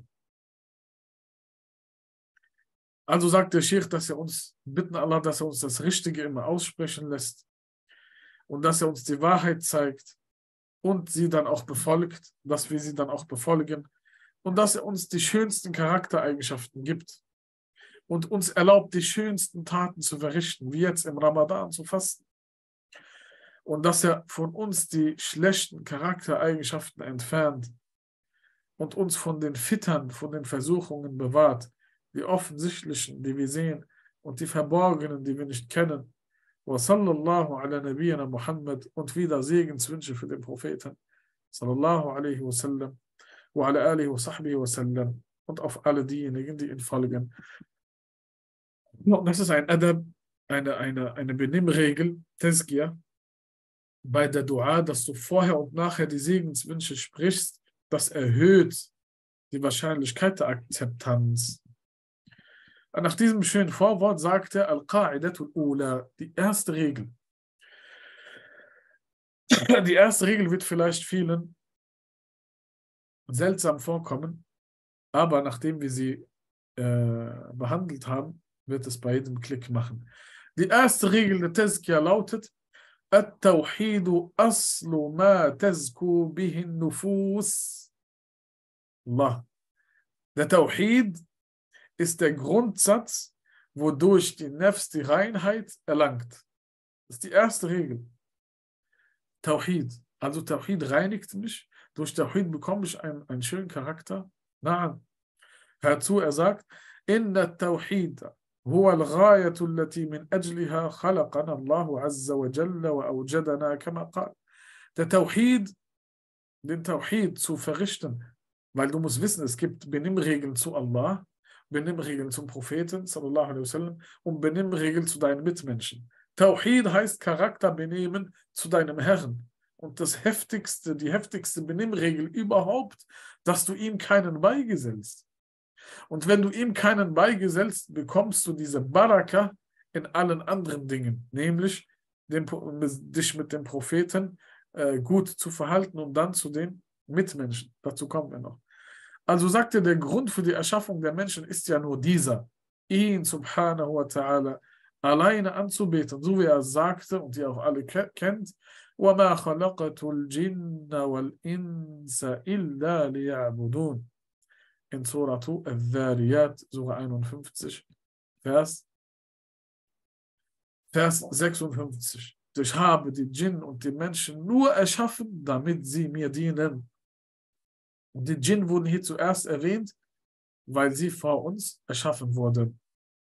Also sagt der Sheikh, dass er uns, bitten Allah, dass er uns das Richtige immer aussprechen lässt und dass er uns die Wahrheit zeigt und sie dann auch befolgt, dass wir sie dann auch befolgen und dass er uns die schönsten Charaktereigenschaften gibt und uns erlaubt, die schönsten Taten zu verrichten, wie jetzt im Ramadan zu fasten. Und dass er von uns die schlechten Charaktereigenschaften entfernt und uns von den Fittern, von den Versuchungen bewahrt, die offensichtlichen, die wir sehen, und die verborgenen, die wir nicht kennen. Wa sallallahu ala nabiyyina Muhammad, und wieder Segenswünsche für den Propheten sallallahu alaihi wasallam wa ala alihi wa sahbihi wasallam und auf alle diejenigen, die ihn folgen. Und das ist ein Adab, eine Benimmregel, Tazkiyah, bei der Dua, dass du vorher und nachher die Segenswünsche sprichst, das erhöht die Wahrscheinlichkeit der Akzeptanz. Nach diesem schönen Vorwort sagte Al-Qa'idatul Ula, die erste Regel. Die erste Regel wird vielleicht vielen seltsam vorkommen, aber nachdem wir sie behandelt haben, wird es bei jedem Klick machen. Die erste Regel der Tazkiyah lautet: At-Tawhidu aslu ma tazku bihin nufus. Allah. Der Tawhid ist der Grundsatz, wodurch die Nefs die Reinheit erlangt. Das ist die erste Regel. Tawhid. Also Tawhid reinigt mich. Durch Tawhid bekomme ich einen schönen Charakter. Nein. Hör zu, er sagt, Inna Tawhid huwa al-ghayatu allati min ajliha khalaqana Allahu azza wa jalla wa awjadana kama qala. Der Tawhid den Tawhid zu verrichten. Weil du musst wissen, es gibt Benimmregeln zu Allah, Benimmregeln zum Propheten, sallallahu alaihi wasallam, und Benimmregeln zu deinen Mitmenschen. Tawhid heißt Charakter benehmen zu deinem Herrn. Und die heftigste Benimmregel überhaupt, dass du ihm keinen beigesellst. Und wenn du ihm keinen beigesellst, bekommst du diese Baraka in allen anderen Dingen, nämlich dich mit dem Propheten gut zu verhalten und dann zu den Mitmenschen. Dazu kommen wir noch. Also sagte, der Grund für die Erschaffung der Menschen ist ja nur dieser, ihn subhanahu wa ta'ala alleine anzubeten, so wie er sagte und ihr auch alle kennt, وَمَا خَلَقَتُ الْجِنَّ وَالْإِنسَ إِلَّا لِيَعْبُدُونَ. In Suratu Al-Dhariyat, Surah 51, Vers 56. Ich habe die Djinn und die Menschen nur erschaffen, damit sie mir dienen. Und die Djinn wurden hier zuerst erwähnt, weil sie vor uns erschaffen wurden.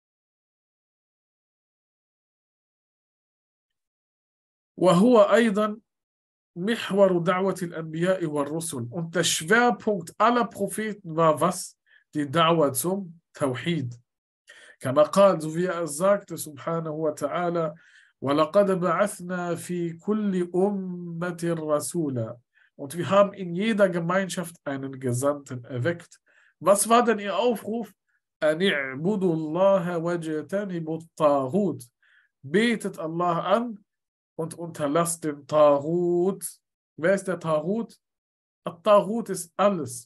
وهو أيضا محور دعوة الأنبياء والرسل. Und der Schwerpunkt aller Propheten war was? Die Da'wah zum Tawhid. كما قال, so wie er sagte, subhanahu wa ta'ala, وَلَقَدْ بَعَثْنَا فِي كُلِّ أُمَّةٍ رَسُولًا. Und wir haben in jeder Gemeinschaft einen Gesandten erweckt. Was war denn ihr Aufruf? أَنِ اعْبُدُوا اللَّهَ وَاجْتَنِبُوا الطَّاغُوتَ. Betet Allah an und unterlasst den Taghut. Wer ist der Taghut? Der Taghut ist alles.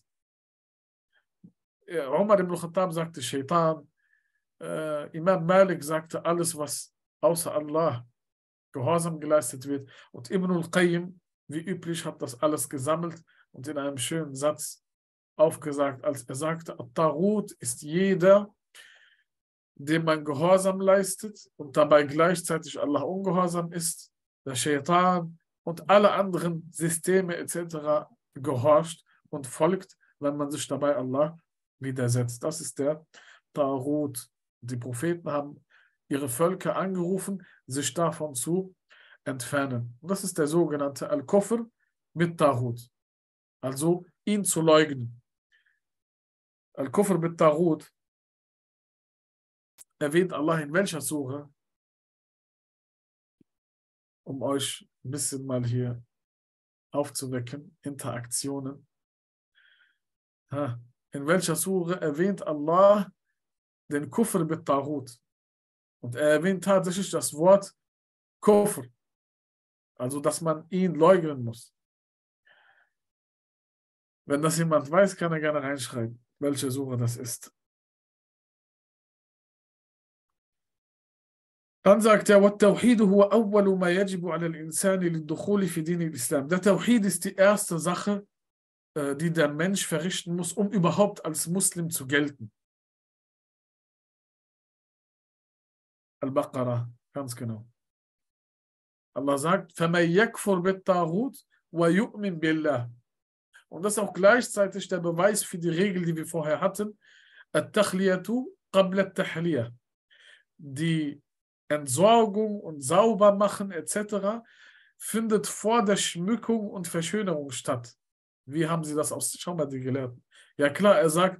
Umar ibn Khattab sagte Shaitan. Imam Malik sagte, alles, was außer Allah Gehorsam geleistet wird. Und Ibn al-Qayyim, wie üblich, hat das alles gesammelt und in einem schönen Satz aufgesagt, als er sagte, At-Taghut ist jeder, dem man Gehorsam leistet und dabei gleichzeitig Allah ungehorsam ist, der Shaitan und alle anderen Systeme etc. gehorcht und folgt, wenn man sich dabei Allah widersetzt. Das ist der Taghut. Die Propheten haben ihre Völker angerufen, sich davon zu entfernen. Und das ist der sogenannte Al-Kufr mit Taghut. Also ihn zu leugnen. Al-Kufr mit Taghut erwähnt Allah in welcher Sure? Um euch ein bisschen mal hier aufzuwecken, Interaktionen. In welcher Sure erwähnt Allah den Kufr mit Taghut? Und er erwähnt tatsächlich das Wort Kufr. Also, dass man ihn leugnen muss. Wenn das jemand weiß, kann er gerne reinschreiben, welche Sure das ist. Dann sagt er, وَالتَّوْحِيدُ هُوَ أَوَّلُ مَا يَجِبُ عَلَى الْإِنسَانِ لِلدُّخُولِ فِي دِينِ الْإِسْلَامِ. Der Tawhid ist die erste Sache, die der Mensch verrichten muss, um überhaupt als Muslim zu gelten. Al-Baqarah, ganz genau. Allah sagt, فَمَنْ يَكْفُرْ بِالطَّاغُوتِ وَيُؤْمِنْ بِاللَّهِ. Und das ist auch gleichzeitig der Beweis für die Regel, die wir vorher hatten, التَّخْلِيَةُ قَبْلَ التَّحْلِيَةِ. Die Entsorgung und Saubermachen etc. findet vor der Schmückung und Verschönerung statt. Wie haben sie das aus? Schau mal, die Gelehrten. Ja klar, er sagt,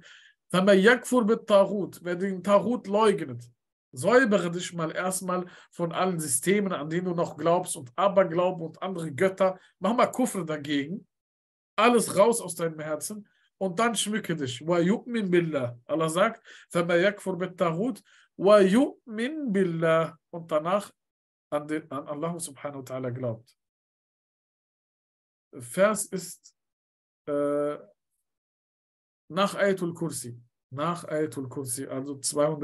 wer den Taghut leugnet, säubere dich mal erstmal von allen Systemen, an denen du noch glaubst und Aberglauben und andere Götter. Mach mal Kufr dagegen. Alles raus aus deinem Herzen und dann schmücke dich. Allah sagt, und danach an Allah subhanahu wa ta'ala glaubt. Vers ist nach Ayatul Kursi. Nach Ayatul Kursi, also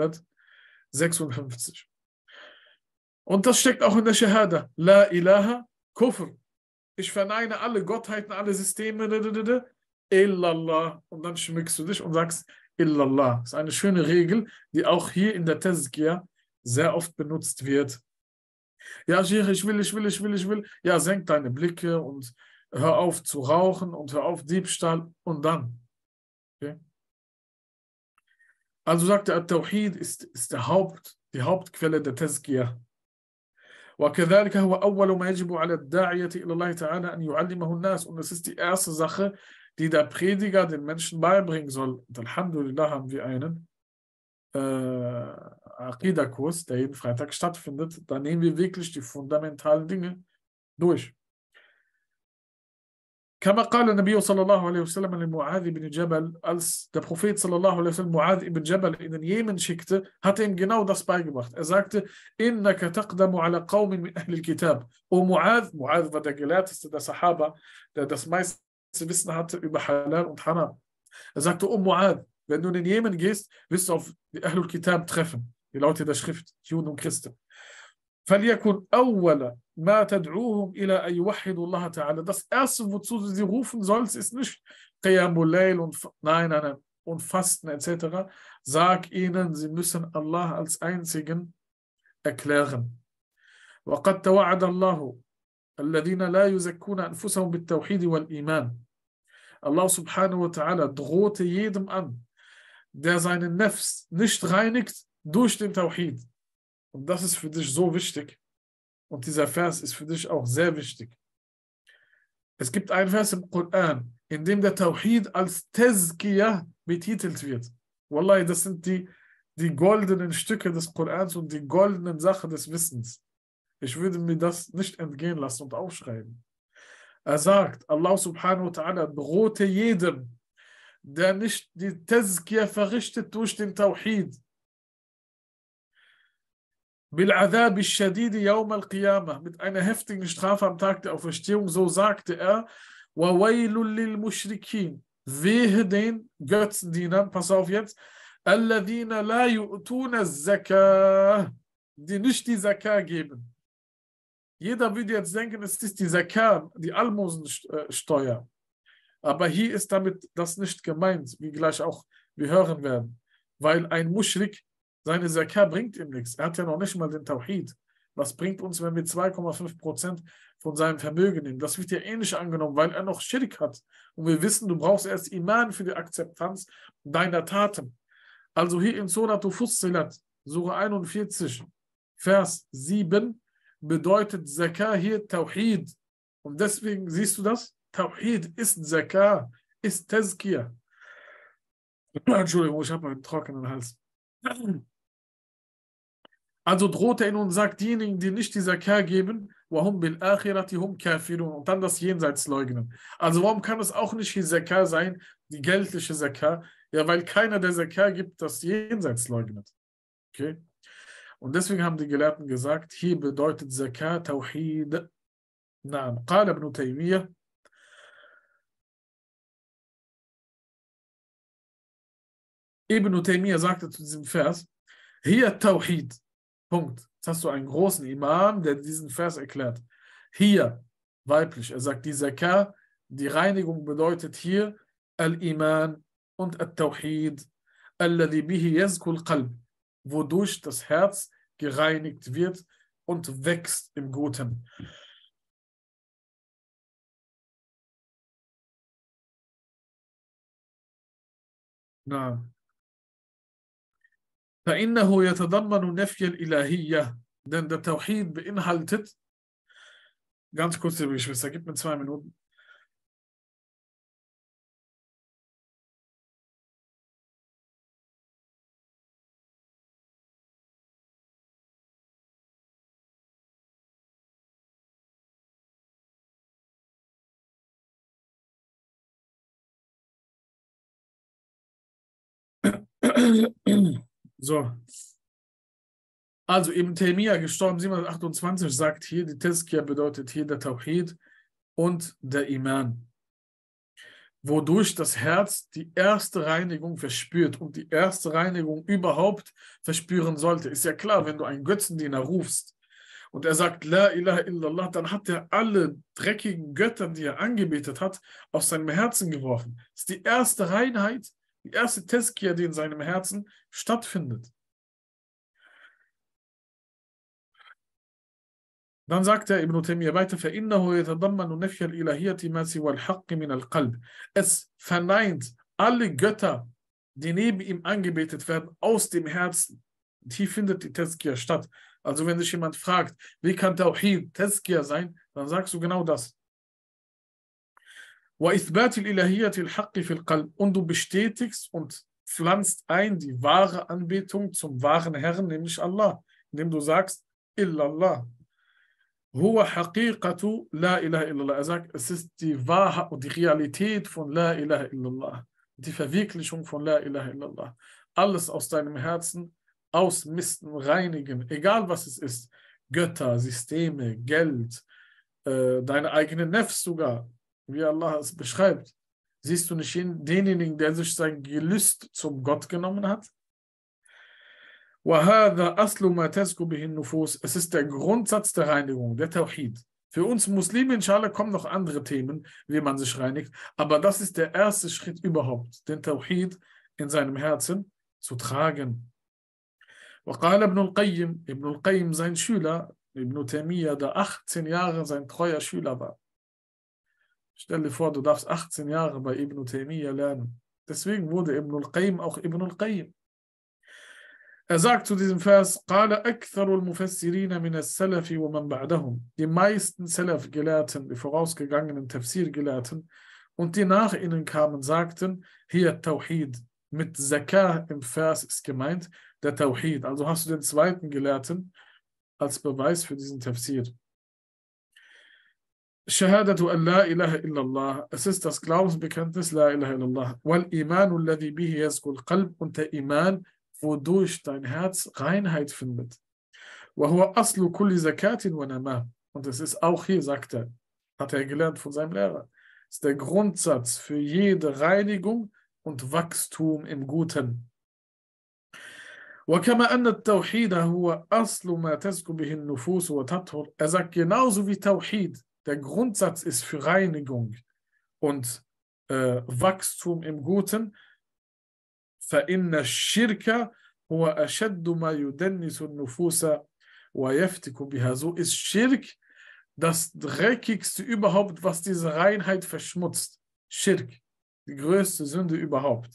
256. Und das steckt auch in der Shahada. La ilaha Kufr. Ich verneine alle Gottheiten, alle Systeme, illallah. Und dann schmückst du dich und sagst illallah. Das ist eine schöne Regel, die auch hier in der Tazkiyah sehr oft benutzt wird. Ja, Sheikh, ich will. Ja, senk deine Blicke und hör auf zu rauchen und hör auf Diebstahl und dann. Okay? Also sagt er, Tawhid ist die Hauptquelle der Tazkiyah. وكذلك هو أول ما يجب على الداعية إلى الله تعالى أن يعلمه الناس. Und es ist die erste Sache, die der Prediger den Menschen beibringen soll. Und Alhamdulillah haben wir einen Aqidah-Kurs, der jeden Freitag stattfindet. Da nehmen wir wirklich die fundamentalen Dinge durch. كما قال النبي صلى الله عليه وسلم لمعاذ بن جبل, als der Prophet sallallahu alaihi wasallam Mu'adh ibn Jabal in den Jemen schickte, hat er ihm genau das beigebracht. Er sagte, innaka taqdamu ala qawmin min ahli al-kitab. O Mu'adh war der Gelehrteste der Sahaba, der das meiste Wissen hatte über Halal und Haram. Er sagte, O Mu'adh, wenn du in den Jemen gehst, wirst du auf die Ahlul Kitab treffen, die Leute der Schrift, Juden und Christen. فليكن أول ما تدعوهم إلى أن يوحدوا الله تعالى. Das erste, wozu du sie rufen sollst, ist nicht Qiyamul Layl und nein, und Fasten etc. Sag ihnen, sie müssen Allah als einzigen erklären. وقد توعد الله الذين لا يزكون أنفسهم بالتوحيد والإيمان. Allah subhanahu wa ta'ala drohte jedem an, der seinen Nefs nicht reinigt durch den Tawhid. Und das ist für dich so wichtig. Und dieser Vers ist für dich auch sehr wichtig. Es gibt einen Vers im Koran, in dem der Tawhid als Tazkiyah betitelt wird. Wallahi, das sind die goldenen Stücke des Korans und die goldenen Sachen des Wissens. Ich würde mir das nicht entgehen lassen und aufschreiben. Er sagt, Allah subhanahu wa ta'ala drohte jedem, der nicht die Tazkiyah verrichtet durch den Tawhid, بالعذاب الشديد يوم القيامة, mit einer heftigen Strafe am Tag der Auferstehung. So sagte er, وَوَيْلٌ لِلْمُشْرِكِينَ, wehe den Götzendienern, pass auf jetzt, الَّذِينَ لَا يُؤْتُونَ الزَّكَاةَ, die nicht die Zakah geben. Jeder würde jetzt denken, es ist die Zakah, die Almosensteuer. Aber hier ist damit das nicht gemeint, wie gleich auch wir hören werden. Weil ein Muschrik, seine Zakah bringt ihm nichts. Er hat ja noch nicht mal den Tawhid. Was bringt uns, wenn wir 2,5% von seinem Vermögen nehmen? Das wird ja eh nicht angenommen, weil er noch Schirk hat. Und wir wissen, du brauchst erst Iman für die Akzeptanz deiner Taten. Also hier in Surah Fussilat, Surah 41, Vers 7, bedeutet Zakah hier Tawhid. Und deswegen siehst du das? Tawhid ist Zakah, ist Tazkiyah. Entschuldigung, ich habe einen trockenen Hals. Also droht er ihnen und sagt, diejenigen, die nicht die Zakah geben, وَهُمْ بِالْآخِرَةِ هُمْ كَافِرُونَ, und dann das Jenseits leugnen. Also warum kann es auch nicht die Zakah sein, die geldliche Zakah? Ja, weil keiner der Zakah gibt, das Jenseits leugnet. Okay? Und deswegen haben die Gelehrten gesagt, hier bedeutet Zakah Tawhid. Naam. قال ابن تيمية, Ibn Taymiyyah sagte zu diesem Vers, hier Tawhid. Punkt. Jetzt hast du einen großen Imam, der diesen Vers erklärt. Hier, weiblich, er sagt, die Zakah, die Reinigung bedeutet hier Al-Iman und Al-Tawhid, alladhi bihi yazku al-Qalb, wodurch das Herz gereinigt wird und wächst im Guten. Na. فإنه يتضمن نفي الإلهية, denn der Tawhid beinhaltet, ganz kurz, liebe Geschwister, gib mir 2 Minuten. So. Also Ibn Taymiyyah, gestorben 728, sagt hier, die Tazkiyah bedeutet hier der Tawhid und der Iman, wodurch das Herz die erste Reinigung verspürt und die erste Reinigung überhaupt verspüren sollte. Ist ja klar, wenn du einen Götzendiener rufst und er sagt La ilaha illallah, dann hat er alle dreckigen Götter, die er angebetet hat, aus seinem Herzen geworfen. Das ist die erste Reinheit, die erste Tazkiyah, die in seinem Herzen stattfindet. Dann sagt er Ibn Taymiyyah weiter, فَإِنَّهُ يَتَضَمَّنُ نَفْيَ الْإِلَهِيَّةِ مَا سِوَى الْحَقِّ مِنَ الْقَلْبِ. Es verneint alle Götter, die neben ihm angebetet werden, aus dem Herzen. Und hier findet die Tazkiyah statt. Also wenn dich jemand fragt, wie kann Tawhid Tazkiyah sein, dann sagst du genau das. وإثبات الإلهية الحق في القلب. Und du bestätigst und pflanzt ein die wahre Anbetung zum wahren Herrn, nämlich Allah, indem du sagst, Illallah. هو حقيقة لا إله إلا الله. Er sagt, es ist die Wahrheit und die Realität von La ilaha illallah. Die Verwirklichung von La ilaha illallah. Alles aus deinem Herzen ausmisten, reinigen, egal was es ist. Götter, Systeme, Geld, deine eigene Nefs sogar, wie Allah es beschreibt. Siehst du nicht denjenigen, der sich sein Gelüst zum Gott genommen hat? وَهَذَا أَصْلُ مَا تَزْكُو بِهِ النُّفُوسِ. Es ist der Grundsatz der Reinigung, der Tawhid. Für uns Muslime, inshallah, kommen noch andere Themen, wie man sich reinigt. Aber das ist der erste Schritt überhaupt, den Tawhid in seinem Herzen zu tragen. وقال ابن القيم, Ibn al-Qayyim, sein Schüler, Ibn Taymiyyah, der 18 Jahre sein treuer Schüler war. Stell dir vor, du darfst 18 Jahre bei Ibn Taymiyyah lernen. Deswegen wurde Ibn al-Qayyim auch Ibn al-Qayyim. Er sagt zu diesem Vers, قال أكثر المفسرين من السلف ومن بعدهم. Die meisten Salaf-Gelehrten, die vorausgegangenen Tafsir-Gelehrten und die nach ihnen kamen, sagten, hier Tawhid. Mit Zakah im Vers ist gemeint der Tawhid. Also hast du den zweiten Gelehrten als Beweis für diesen Tafsir. Shahadatu an la ilaha illallah. Es ist das Glaubensbekenntnis La ilaha illallah. Wal imanu alladhi bihi yazkul qalb. Und der Iman, wodurch dein Herz Reinheit findet. وَهُوَ أَصْلُ كُلِّ زَكَاةٍ وَنَمَاءٍ. Und es ist auch hier, sagt er, hat er gelernt von seinem Lehrer, ist der Grundsatz für jede Reinigung und Wachstum im Guten. وَكَمَا أَنَّ التَّوْحِيدَ هُوَ أَصْلُ مَا تَزْكُو بِهِ النُّفُوسُ وَتَطْهُرُ. Er sagt, genauso wie Tawhid der Grundsatz ist für Reinigung und Wachstum im Guten, فإن الشرك هو أشد ما يدنس النفوس ويفتك بها. So ist Schirk das dreckigste überhaupt, was diese Reinheit verschmutzt. Schirk, die größte Sünde überhaupt.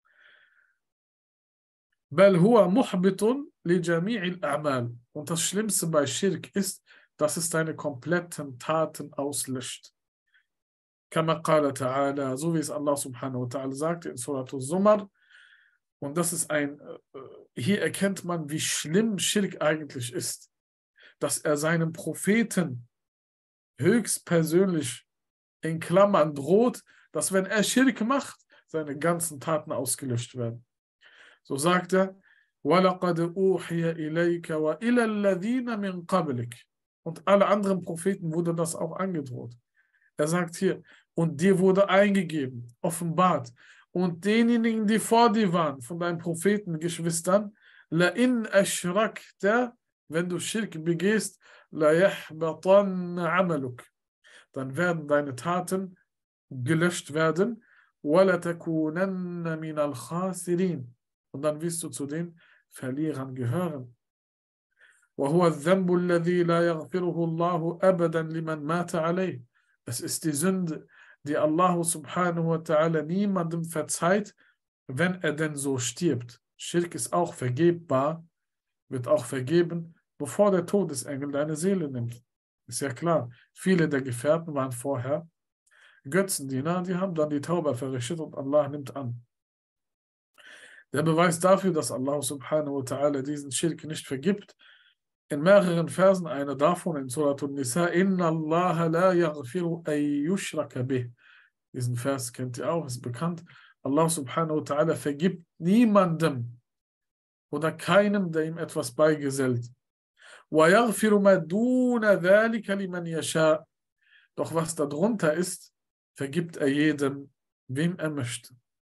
بل هو محبط لجميع الأعمال. Und das Schlimmste bei Schirk ist, dass es deine kompletten Taten auslöscht. كما قال تعالى, so wie es Allah subhanahu wa ta'ala sagt in Surat al-Zumar. Und das ist hier erkennt man, wie schlimm Schirk eigentlich ist, dass er seinem Propheten höchstpersönlich in Klammern droht, dass wenn er Schirk macht, seine ganzen Taten ausgelöscht werden. So sagt er, وَلَقَدْ أُوحِيَ إِلَيْكَ وَإِلَى الَّذِينَ مِنْ قَبْلِكَ. Und alle anderen Propheten wurde das auch angedroht. Er sagt hier, und dir wurde eingegeben, offenbart, und denjenigen, die vor dir waren, von deinen Propheten, Geschwistern, لَإِنْ أَشْرَكْتَ, wenn du Schirk begehst, لَيَحْبَطَنَّ عَمَلُكَ, dann werden deine Taten gelöscht werden, وَلَتَكُونَنَّ مِنَ الْخَاسِرِينَ, und dann wirst du zu den Verlierern gehören. وَهُوَ الذَّنْبُ الَّذِي لَا يَغْفِرُهُ اللَّهُ أَبَدًا لِمَنْ مَاتَ عَلَيْهِ. Es ist die Sünde, die Allah subhanahu wa ta'ala niemandem verzeiht, wenn er denn so stirbt. Schirk ist auch vergebbar, wird auch vergeben, bevor der Todesengel deine Seele nimmt. Ist ja klar, viele der Gefährten waren vorher Götzendiener, die haben dann die Tauba verrichtet und Allah nimmt an. Der Beweis dafür, dass Allah subhanahu wa ta'ala diesen Schirk nicht vergibt, in mehreren Versen, einer davon in Surat al-Nisa, Inna Allah la yaghfiru an yushraka bih. Diesen Vers kennt ihr auch, ist bekannt. Allah subhanahu wa ta'ala vergibt niemandem oder keinem, der ihm etwas beigesellt. Wa yaghfiru ma duna dhalika liman yasha. Doch was darunter ist, vergibt er jedem, wem er möchte.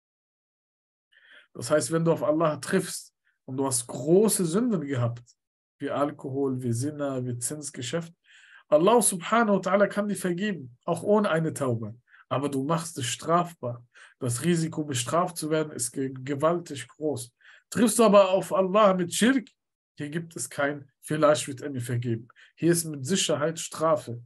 Das heißt, wenn du auf Allah triffst und du hast große Sünden gehabt, wie Alkohol, wie Zina, wie Zinsgeschäft, Allah subhanahu wa ta'ala kann dir vergeben, auch ohne eine Taube. Aber du machst es strafbar. Das Risiko, bestraft zu werden, ist gewaltig groß. Triffst du aber auf Allah mit Schirk, hier gibt es kein, vielleicht wird er mir vergeben. Hier ist mit Sicherheit Strafe.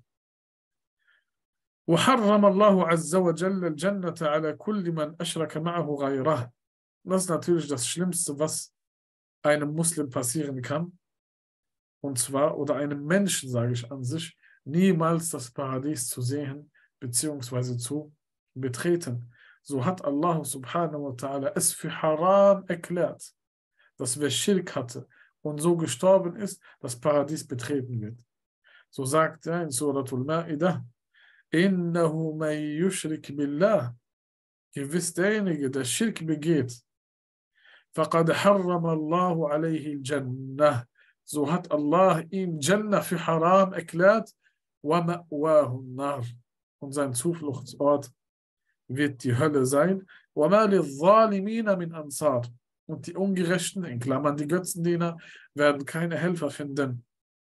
وحرم الله عز وجل الجنة على كل من أشرك معه غيره. Das ist natürlich das Schlimmste, was einem Muslim passieren kann. und zwar, oder einem Menschen, sage ich an sich, niemals das Paradies zu sehen, beziehungsweise zu betreten. So hat Allah subhanahu wa ta'ala es für haram erklärt, dass wer Schirk hatte und so gestorben ist, das Paradies betreten wird. So sagt er in Suratul Ma'idah, Innahu man yushrik billah, gewiss derjenige, der Schirk begeht, faqad harrama Allahu alayhi al-Jannah, so hat Allah ihm Jannah für haram erklärt, wa ma'wahu an-nar, und sein Zufluchtsort wird die Hölle sein, wa ma lidh-dhalimina min ansar, und die Ungerechten, in Klammern die Götzendiener, werden keine Helfer finden.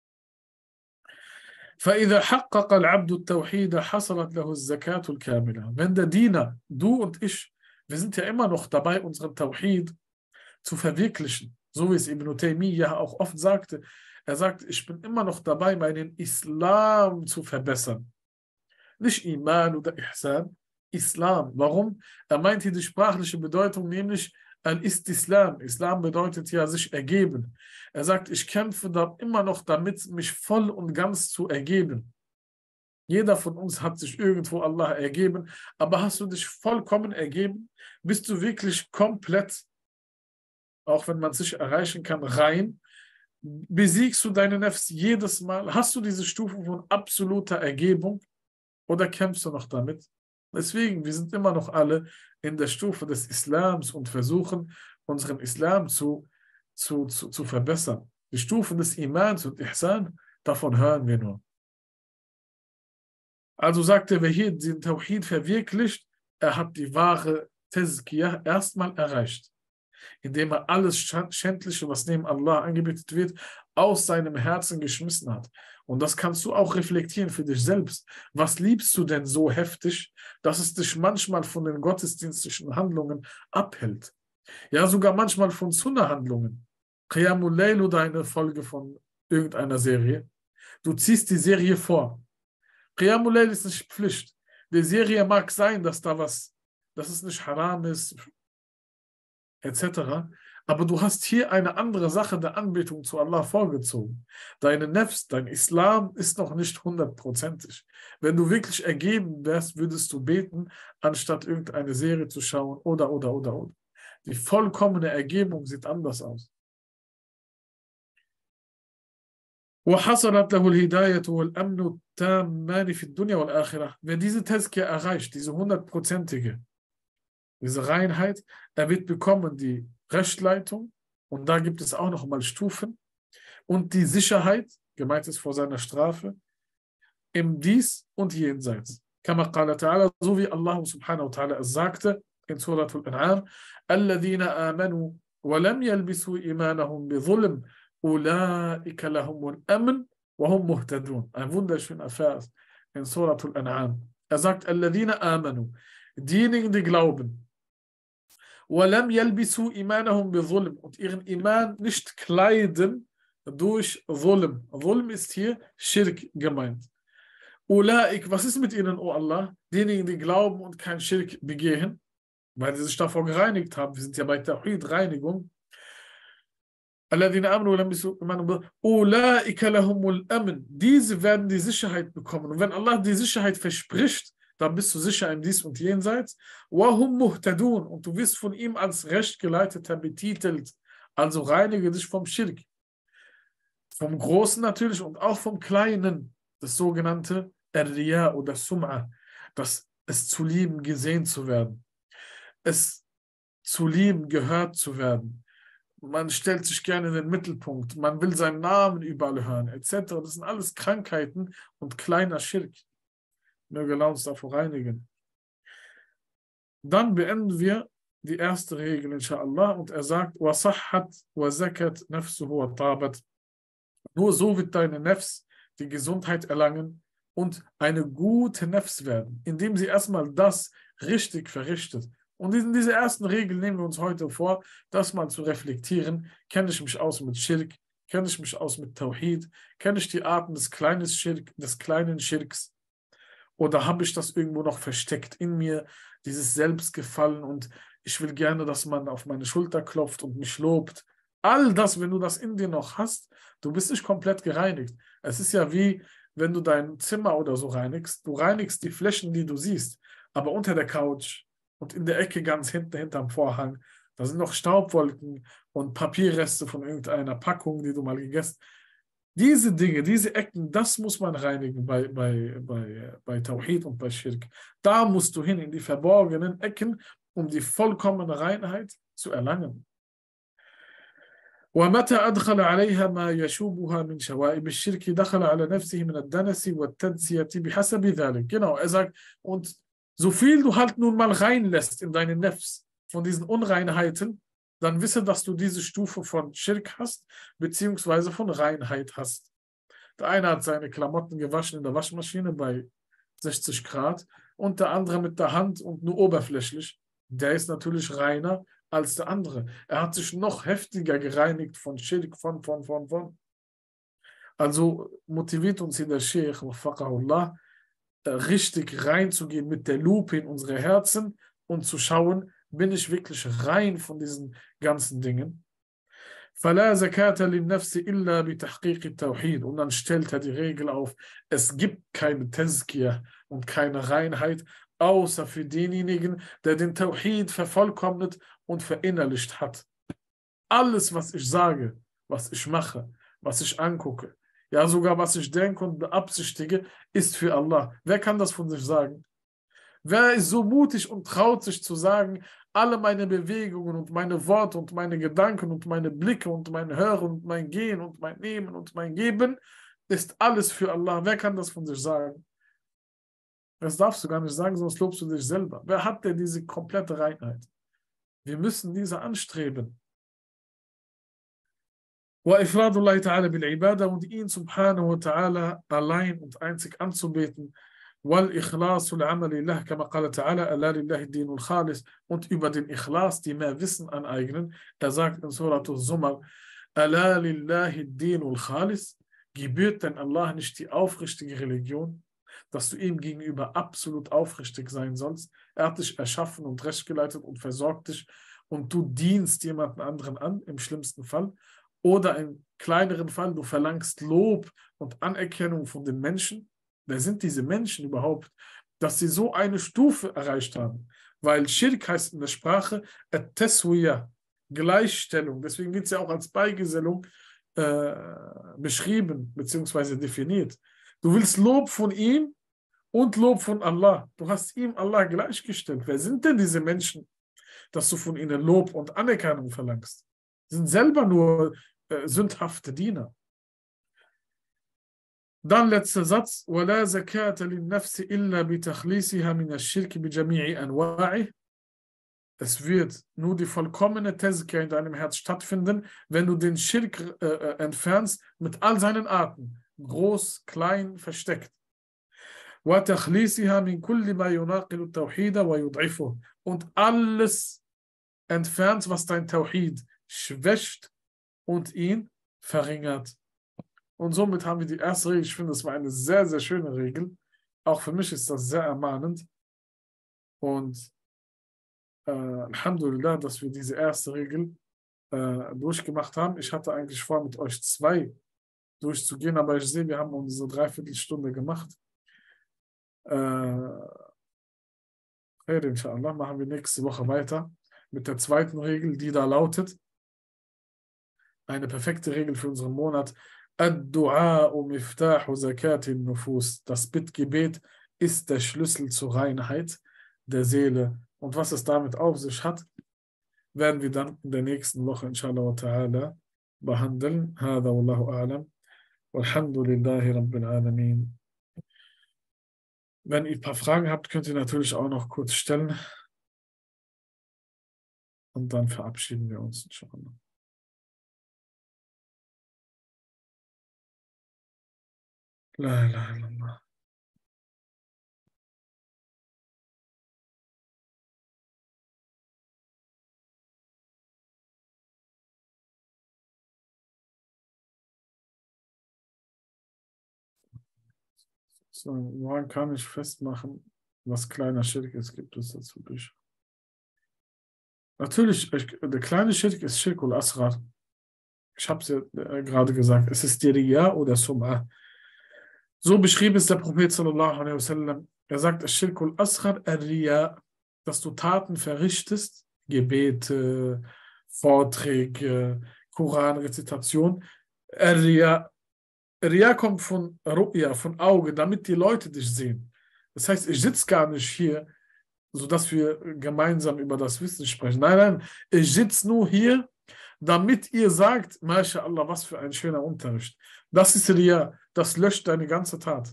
فإذا حقق العبد التوحيد حصلت له الزكاة الكاملة. Wenn der Diener, du und ich, wir sind ja immer noch dabei, unseren Tawhid zu verwirklichen, so wie es Ibn Taymiyyah auch oft sagte. Er sagt, ich bin immer noch dabei, meinen Islam zu verbessern. Nicht Iman oder Ihsan, Islam. Warum? Er meint hier die sprachliche Bedeutung, nämlich Al-Istislam. Islam bedeutet ja sich ergeben. Er sagt, ich kämpfe da immer noch damit, mich voll und ganz zu ergeben. Jeder von uns hat sich irgendwo Allah ergeben, aber hast du dich vollkommen ergeben? Bist du wirklich komplett, auch wenn man es nicht erreichen kann, rein? Besiegst du deine Nefs jedes Mal? Hast du diese Stufe von absoluter Ergebung oder kämpfst du noch damit? Deswegen, wir sind immer noch alle in der Stufe des Islams und versuchen, unseren Islam zu verbessern. Die Stufen des Imans und Ihsan, davon hören wir nur. Also sagt er, wer hier den Tawhid verwirklicht, er hat die wahre Tazkiyah erstmal erreicht, indem er alles Schändliche, was neben Allah angebetet wird, aus seinem Herzen geschmissen hat. Und das kannst du auch reflektieren für dich selbst. Was liebst du denn so heftig, dass es dich manchmal von den gottesdienstlichen Handlungen abhält? Ja, sogar manchmal von Sunnah-Handlungen. Qiyamul Layl oder eine Folge von irgendeiner Serie. Du ziehst die Serie vor. Qiyamul Layl ist nicht Pflicht. Die Serie mag sein, dass es nicht haram ist, etc. Aber du hast hier eine andere Sache der Anbetung zu Allah vorgezogen. Deine Nefs, dein Islam ist noch nicht 100%. Wenn du wirklich ergeben wärst, würdest du beten, anstatt irgendeine Serie zu schauen oder. Die vollkommene Ergebung sieht anders aus. وحصلت له الهداية والأمن التامان في الدنيا والآخرة. Wer diese Tazkiyah erreicht, diese 100%, diese Reinheit, er wird bekommen die Rechtleitung, und da gibt es auch noch mal Stufen, und die Sicherheit, gemeint ist vor seiner Strafe, im Dies und Jenseits. Kama qala ta'ala, so wie Allah subhanahu wa ta'ala es sagte in Suratul An'am, alladhina amanu wa lam yalbisu imanahum bi dhulm ulaika lahumul amn wa hum muhtadun. Ein wunderschöner Vers in Suratul An'am. Er sagt, alladhina amanu, diejenigen, die glauben, وَلَمْ يَلْبِسُوا إِمَانَهُمْ بِظُلْمٍ, und ihren Iman nicht kleiden durch Zulm. Zulm ist hier Schirk gemeint. Ulaik, was ist mit ihnen, o Allah? Diejenigen, die glauben und kein Schirk begehen, weil sie sich davor gereinigt haben. Wir sind ja bei Tawhid, Reinigung. Diese werden die Sicherheit bekommen. Und wenn Allah die Sicherheit verspricht, dann bist du sicher im Dies und Jenseits. Und du wirst von ihm als Rechtgeleiteter betitelt. Also reinige dich vom Schirk. Vom Großen natürlich und auch vom Kleinen. Das sogenannte Riya oder Sum'a. Es zu lieben, gesehen zu werden. Es zu lieben, gehört zu werden. Man stellt sich gerne in den Mittelpunkt. Man will seinen Namen überall hören, etc. Das sind alles Krankheiten und kleiner Schirk. Möge Allah uns davor reinigen. Dann beenden wir die erste Regel, inshallah, und er sagt, وَصَحَّتْ وَزَكَتْ نَفْسُهُ وَطَابَتْ. Nur so wird deine Nefs die Gesundheit erlangen und eine gute Nefs werden, indem sie erstmal das richtig verrichtet. Und in dieser ersten Regel nehmen wir uns heute vor, das mal zu reflektieren. Kenne ich mich aus mit Schirk? Kenne ich mich aus mit Tawhid? Kenne ich die Arten des kleinen Schirks? Oder habe ich das irgendwo noch versteckt in mir, dieses Selbstgefallen, und ich will gerne, dass man auf meine Schulter klopft und mich lobt, All das, wenn du das in dir noch hast, du bist nicht komplett gereinigt. Es ist ja wie, wenn du dein Zimmer oder so reinigst. Du reinigst die Flächen, die du siehst, aber unter der Couch und in der Ecke ganz hinten, hinterm Vorhang, da sind noch Staubwolken und Papierreste von irgendeiner Packung, die du mal gegessen hast. Diese Dinge, diese Ecken, das muss man reinigen bei Tawhid und bei Schirk. Da musst du hin in die verborgenen Ecken, um die vollkommene Reinheit zu erlangen. ومتى أدخل عليها ما يشوبها من شوائب الشرك دخل على نفسه من الدنس والتدسية بحسب ذلك. Genau, er sagt, und so viel du halt nun mal reinlässt in deinen Nefs von diesen Unreinheiten, dann wisse, dass du diese Stufe von Schirk hast, beziehungsweise von Reinheit hast. Der eine hat seine Klamotten gewaschen in der Waschmaschine bei 60 Grad und der andere mit der Hand und nur oberflächlich. Der ist natürlich reiner als der andere. Er hat sich noch heftiger gereinigt von Schirk, von. Also motiviert uns hier der Sheikh, wafaqahullah, richtig reinzugehen mit der Lupe in unsere Herzen und zu schauen, bin ich wirklich rein von diesen ganzen Dingen. فلا زكاة للنفس إلا بتحقيق التوحيد. Und dann stellt er die Regel auf, es gibt keine Tazkiyah und keine Reinheit, außer für denjenigen, der den Tawhid vervollkommnet und verinnerlicht hat. Alles, was ich sage, was ich mache, was ich angucke, ja sogar was ich denke und beabsichtige, ist für Allah. Wer kann das von sich sagen? Wer ist so mutig und traut sich zu sagen, alle meine Bewegungen und meine Worte und meine Gedanken und meine Blicke und mein Hören und mein Gehen und mein Nehmen und mein Geben ist alles für Allah. Wer kann das von sich sagen? Das darfst du gar nicht sagen, sonst lobst du dich selber. Wer hat denn diese komplette Reinheit? Wir müssen diese anstreben. وإفراد الله تعالى بالعبادة und ihn subhanahu wa ta'ala allein und einzig anzubeten. والإخلاص العمل لله كما قال تعالى ألا لله الدين الخالص und über den Ikhlas, die mehr Wissen aneignen. Er sagt in Surah Al-Zumar ألا لله الدين الخالص, gebührt denn Allah nicht die aufrichtige Religion, dass du ihm gegenüber absolut aufrichtig sein sollst. Er hat dich erschaffen und recht geleitet und versorgt dich und du dienst jemanden anderen an, im schlimmsten Fall. Oder im kleineren Fall, du verlangst Lob und Anerkennung von den Menschen. Wer sind diese Menschen überhaupt, dass sie so eine Stufe erreicht haben? Weil Schirk heißt in der Sprache At-Taswiyah, Gleichstellung. Deswegen wird es ja auch als Beigesellung beschrieben bzw. definiert. Du willst Lob von ihm und Lob von Allah. Du hast ihm Allah gleichgestellt. Wer sind denn diese Menschen, dass du von ihnen Lob und Anerkennung verlangst? Sie sind selber nur sündhafte Diener. Dann letzter Satz. وَلَا زَكَاةَ لِلنَّفْسِ إِلَّا بِتَخْلِيصِهَا مِنَ الشِّرْكِ بِجَمِيعِ أَنْوَاعِهِ. Es wird nur die vollkommene Tazkiyah in deinem Herz stattfinden, wenn du den Schirk entfernst mit all seinen Arten. Groß, klein, versteckt. وَتَخْلِيصِهَا مِنْ كُلِّ مَا يُنَاقِلُ التَّوْحِيدَ وَيُضْعِفُهُ. Und alles entfernt, was dein Tawhid schwächt und ihn verringert. Und somit haben wir die erste Regel. Ich finde, das war eine sehr, sehr schöne Regel. Auch für mich ist das sehr ermahnend. Und Alhamdulillah, dass wir diese erste Regel durchgemacht haben. Ich hatte eigentlich vor, mit euch 2 durchzugehen, aber ich sehe, wir haben unsere Dreiviertelstunde gemacht. Inshallah, machen wir nächste Woche weiter mit der zweiten Regel, die da lautet, eine perfekte Regel für unseren Monat. Ad-Du'a miftahu zakatin nufus. Das Bittgebet ist der Schlüssel zur Reinheit der Seele. Und was es damit auf sich hat, werden wir dann in der nächsten Woche, inshallah wa ta'ala, behandeln. Hada wallahu a'lam. Walhamdulillahi rabbil alamin. Wenn ihr ein paar Fragen habt, könnt ihr natürlich auch noch kurz stellen. Und dann verabschieden wir uns, inshallah. La ilaha illallah. So, woran kann ich festmachen, was kleiner Schirk ist? Gibt es dazu Bücher? Natürlich, der kleine Schirk ist Schirk ul Asghar. Ich habe es ja gerade gesagt, es ist die Riya oder Sum'a. So beschrieben es der Prophet sallallahu alaihi wasallam. Er sagt, Ash-Shirkul Asghar Riya, dass du Taten verrichtest, Gebete, Vorträge, Koranrezitation. Riya, Riya kommt von Ru'ya, von Auge, damit die Leute dich sehen. Das heißt, ich sitze gar nicht hier, sodass wir gemeinsam über das Wissen sprechen. Nein, nein, ich sitze nur hier, damit ihr sagt, MashaAllah, was für ein schöner Unterricht. Das ist Riya, das löscht deine ganze Tat.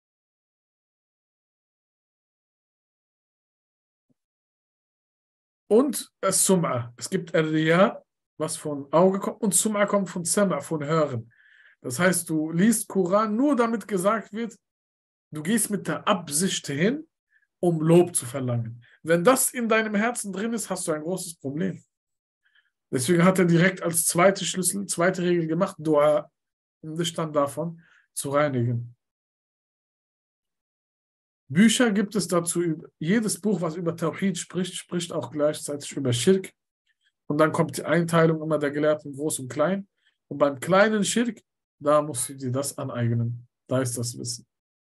Und Sum'a. Es gibt Riya, was von Auge kommt, und Sum'a kommt von Sama, von Hören. Das heißt, du liest Koran nur damit gesagt wird, du gehst mit der Absicht hin, um Lob zu verlangen. Wenn das in deinem Herzen drin ist, hast du ein großes Problem. Deswegen hat er direkt als zweite Schlüssel, zweite Regel gemacht, Dua, um dich dann davon zu reinigen. Bücher gibt es dazu, jedes Buch, was über Tawhid spricht, spricht auch gleichzeitig über Schirk. Und dann kommt die Einteilung immer der Gelehrten groß und klein. Und beim kleinen Schirk, da musst du dir das aneignen. Da ist das Wissen.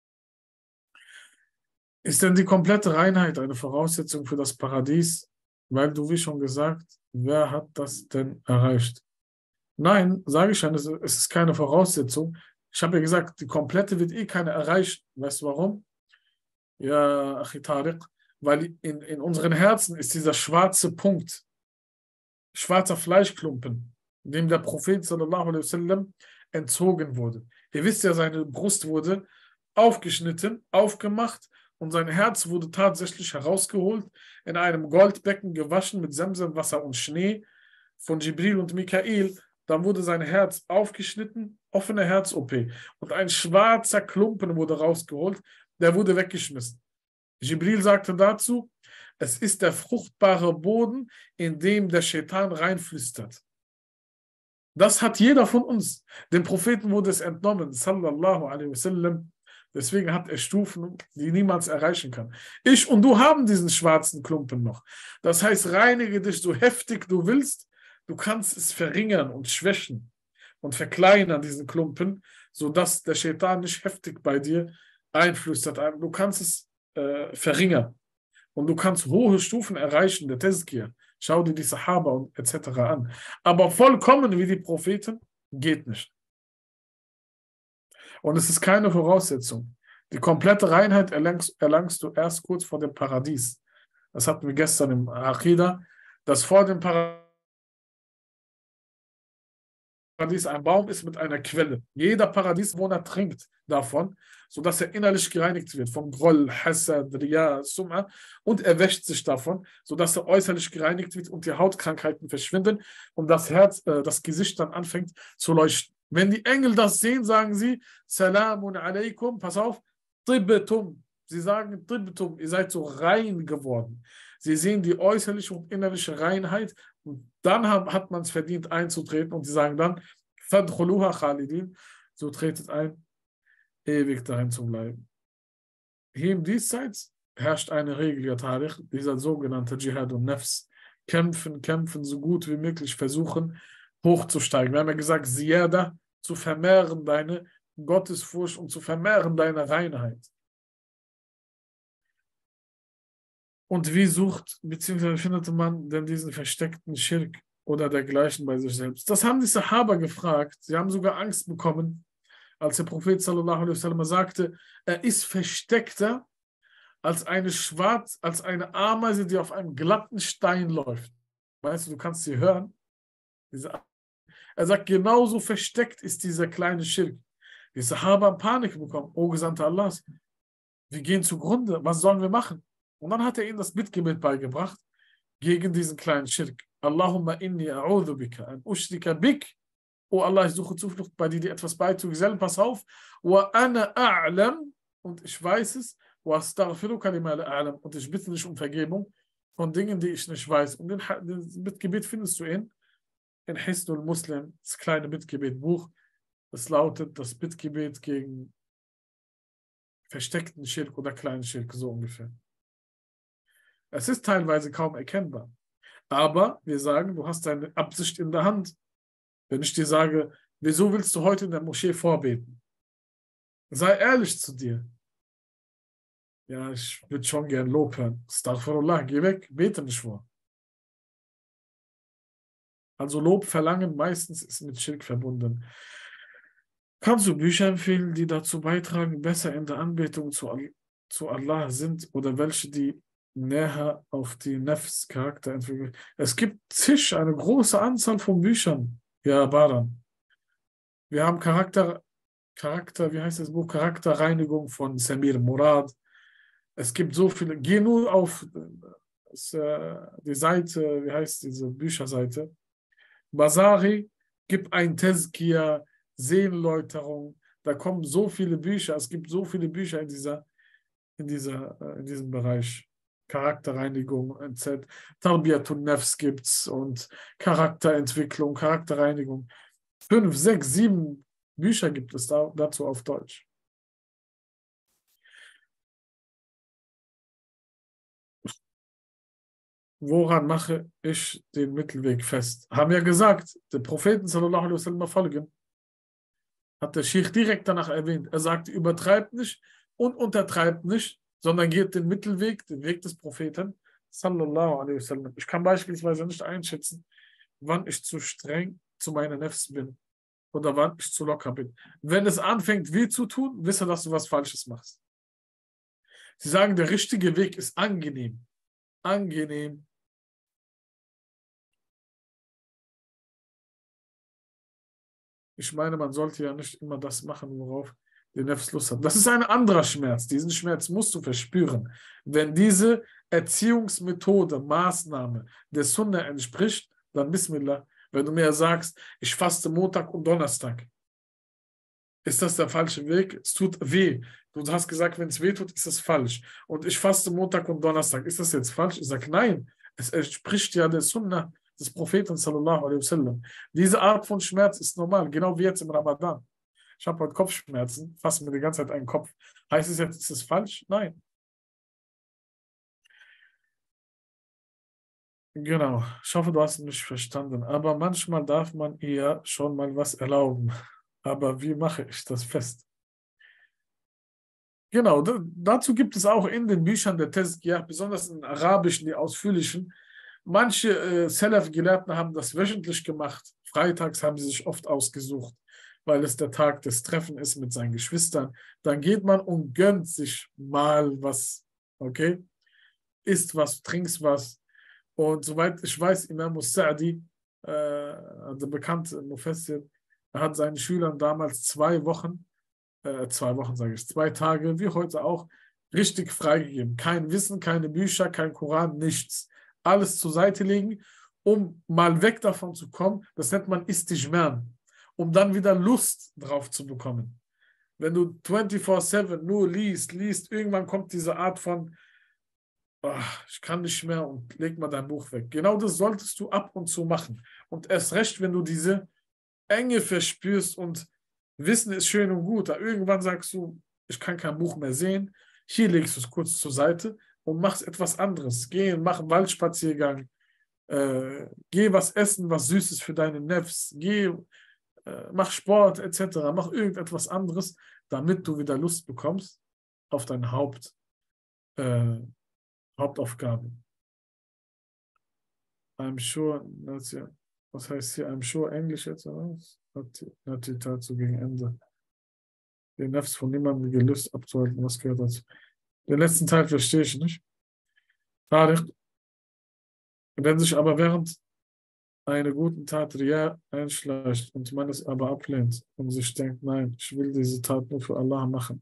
Ist denn die komplette Reinheit eine Voraussetzung für das Paradies? Weil du, wie schon gesagt, wer hat das denn erreicht? Nein, sage ich schon, es ist keine Voraussetzung. Ich habe ja gesagt, die komplette wird eh keine erreichen. Weißt du warum? Ja, Achi Tariq, weil in unseren Herzen ist dieser schwarze Punkt, schwarzer Fleischklumpen, dem der Prophet sallallahu alaihi wasallam entzogen wurde. Ihr wisst ja, seine Brust wurde aufgeschnitten, aufgemacht und sein Herz wurde tatsächlich herausgeholt, in einem Goldbecken gewaschen mit Semsemwasser und Schnee von Jibril und Mikael. Dann wurde sein Herz aufgeschnitten, offene Herz-OP. Und ein schwarzer Klumpen wurde rausgeholt, der wurde weggeschmissen. Jibril sagte dazu, es ist der fruchtbare Boden, in dem der Shaitan reinflüstert. Das hat jeder von uns. Dem Propheten wurde es entnommen, sallallahu alaihi wasallam. Deswegen hat er Stufen, die niemals erreichen kann. Ich und du haben diesen schwarzen Klumpen noch. Das heißt, reinige dich so heftig du willst. Du kannst es verringern und schwächen und verkleinern, diesen Klumpen, sodass der Shaitan nicht heftig bei dir einflüstert. Du kannst es verringern. Und du kannst hohe Stufen erreichen, der Tezkir. Schau dir die Sahaba und etc. an. Aber vollkommen wie die Propheten geht nicht. Und es ist keine Voraussetzung. Die komplette Reinheit erlangst du erst kurz vor dem Paradies. Das hatten wir gestern im Aqidah, dass vor dem Paradies ein Baum ist mit einer Quelle. Jeder Paradiesbewohner trinkt davon, sodass er innerlich gereinigt wird von Groll, Hasad, Riya, Sum'a und er wäscht sich davon, sodass er äußerlich gereinigt wird und die Hautkrankheiten verschwinden und das Herz, das Gesicht dann anfängt zu leuchten. Wenn die Engel das sehen, sagen sie, Salamun alaikum, pass auf, Tibbetum. Sie sagen Tibbetum, ihr seid so rein geworden. Sie sehen die äußerliche und innerliche Reinheit und dann hat man es verdient einzutreten und sie sagen dann, Fadkhuluha Khalidin, so tretet ein, ewig darin zu bleiben. Hier im Diesseits herrscht eine Regel, ja Tariq, dieser sogenannte Dschihad und Nafs. Kämpfen, kämpfen, so gut wie möglich versuchen, hochzusteigen. Wir haben ja gesagt, Ziyada, zu vermehren deine Gottesfurcht und zu vermehren deine Reinheit. Und wie sucht, beziehungsweise findet man denn diesen versteckten Schirk oder dergleichen bei sich selbst? Das haben die Sahaba gefragt. Sie haben sogar Angst bekommen, als der Prophet sallallahu alaihi wasallam sagte, er ist versteckter als als eine Ameise, die auf einem glatten Stein läuft. Weißt du, du kannst sie hören. Er sagt, genauso versteckt ist dieser kleine Schirk. Die Sahaba haben Panik bekommen. O Gesandter Allahs, wir gehen zugrunde. Was sollen wir machen? Und dann hat er ihnen das Bittgebet beigebracht gegen diesen kleinen Schirk. Allahumma inni a'udhu bika an ushrika bik. Oh Allah, ich suche Zuflucht bei dir etwas beizugesellen. Pass auf. Wa ana a'lam. Und ich weiß es. Wa astaghfiruka lima la a'lam. Und ich bitte dich um Vergebung von Dingen, die ich nicht weiß. Und das Bittgebet findest du in Hisnul Muslim, das kleine Bittgebetbuch. Das lautet das Bittgebet gegen versteckten Schirk oder kleinen Schirk, so ungefähr. Es ist teilweise kaum erkennbar. Aber wir sagen, du hast deine Absicht in der Hand. Wenn ich dir sage, wieso willst du heute in der Moschee vorbeten? Sei ehrlich zu dir. Ja, ich würde schon gern Lob hören. Astaghfirullah, geh weg, bete nicht vor. Also Lob verlangen meistens ist mit Schirk verbunden. Kannst du Bücher empfehlen, die dazu beitragen, besser in der Anbetung zu Allah sind oder welche, die näher auf die Nefs-Charakter entwickeln? Es gibt eine große Anzahl von Büchern. Ja, Baran. Wir haben wie heißt das Buch? Charakterreinigung von Samir Murad. Es gibt so viele. Geh nur auf die Seite, wie heißt diese Bücherseite? Basari, gib ein Tezkia, Seelenläuterung. Da kommen so viele Bücher. Es gibt so viele Bücher in diesem Bereich. Charakterreinigung, etc. Tarbiyatun Nefs gibt's und Charakterentwicklung, Charakterreinigung. 5, 6, 7 Bücher gibt es dazu auf Deutsch. Woran mache ich den Mittelweg fest? Haben ja gesagt, der Propheten sallallahu alaihi wasallam folgen. Hat der Sheikh direkt danach erwähnt. Er sagt, übertreibt nicht und untertreibt nicht, sondern geht den Mittelweg, den Weg des Propheten sallallahu alaihi wasallam. Ich kann beispielsweise nicht einschätzen, wann ich zu streng zu meiner Nefs bin oder wann ich zu locker bin. Wenn es anfängt, weh zu tun, wisse, dass du was Falsches machst. Sie sagen, der richtige Weg ist angenehm. Angenehm. Ich meine, man sollte ja nicht immer das machen, worauf die Nefs Lust hat. Das ist ein anderer Schmerz. Diesen Schmerz musst du verspüren. Wenn diese Erziehungsmethode, Maßnahme der Sunna entspricht, dann Bismillah. Wenn du mir sagst, ich faste Montag und Donnerstag, ist das der falsche Weg? Es tut weh. Du hast gesagt, wenn es weh tut, ist es falsch. Und ich faste Montag und Donnerstag. Ist das jetzt falsch? Ich sage, nein. Es entspricht ja der Sunna des Propheten sallallahu alaihi wasallam. Diese Art von Schmerz ist normal, genau wie jetzt im Ramadan. Ich habe heute Kopfschmerzen, fasse mir die ganze Zeit einen Kopf. Heißt es jetzt, ist es falsch? Nein. Genau. Ich hoffe, du hast mich verstanden. Aber manchmal darf man ihr schon mal was erlauben. Aber wie mache ich das fest? Genau, dazu gibt es auch in den Büchern der Tezkiyah, besonders in den arabischen, die ausführlichen, manche Salaf-Gelehrten haben das wöchentlich gemacht. Freitags haben sie sich oft ausgesucht, weil es der Tag des Treffens ist mit seinen Geschwistern. Dann geht man und gönnt sich mal was, okay? Isst was, trinkst was. Und soweit ich weiß, Imam Sa'di, der bekannte Mufassir, hat seinen Schülern damals 2 Wochen sage ich, 2 Tage, wie heute auch, richtig freigegeben. Kein Wissen, keine Bücher, kein Koran, nichts. Alles zur Seite legen, um mal weg davon zu kommen. Das nennt man Istijman, um dann wieder Lust drauf zu bekommen. Wenn du 24/7 nur liest, irgendwann kommt diese Art von, ach, ich kann nicht mehr und leg mal dein Buch weg. Genau das solltest du ab und zu machen. Und erst recht, wenn du diese Enge verspürst und Wissen ist schön und gut. Aber irgendwann sagst du, ich kann kein Buch mehr sehen. Hier legst du es kurz zur Seite und machst etwas anderes. Geh, mach einen Waldspaziergang. Geh was essen, was Süßes für deine Nefs. Geh, mach Sport etc. Mach irgendetwas anderes, damit du wieder Lust bekommst auf deine Hauptaufgabe. I'm sure, was heißt hier? I'm sure Englisch jetzt, oder was? Hat die Tat so gegen Ende. Den Nefs von niemandem gelöst abzuhalten, was gehört dazu? Den letzten Teil verstehe ich nicht. Tarek, wenn sich aber während einer guten Tat Riya einschleicht und man es aber ablehnt und sich denkt, nein, ich will diese Tat nur für Allah machen.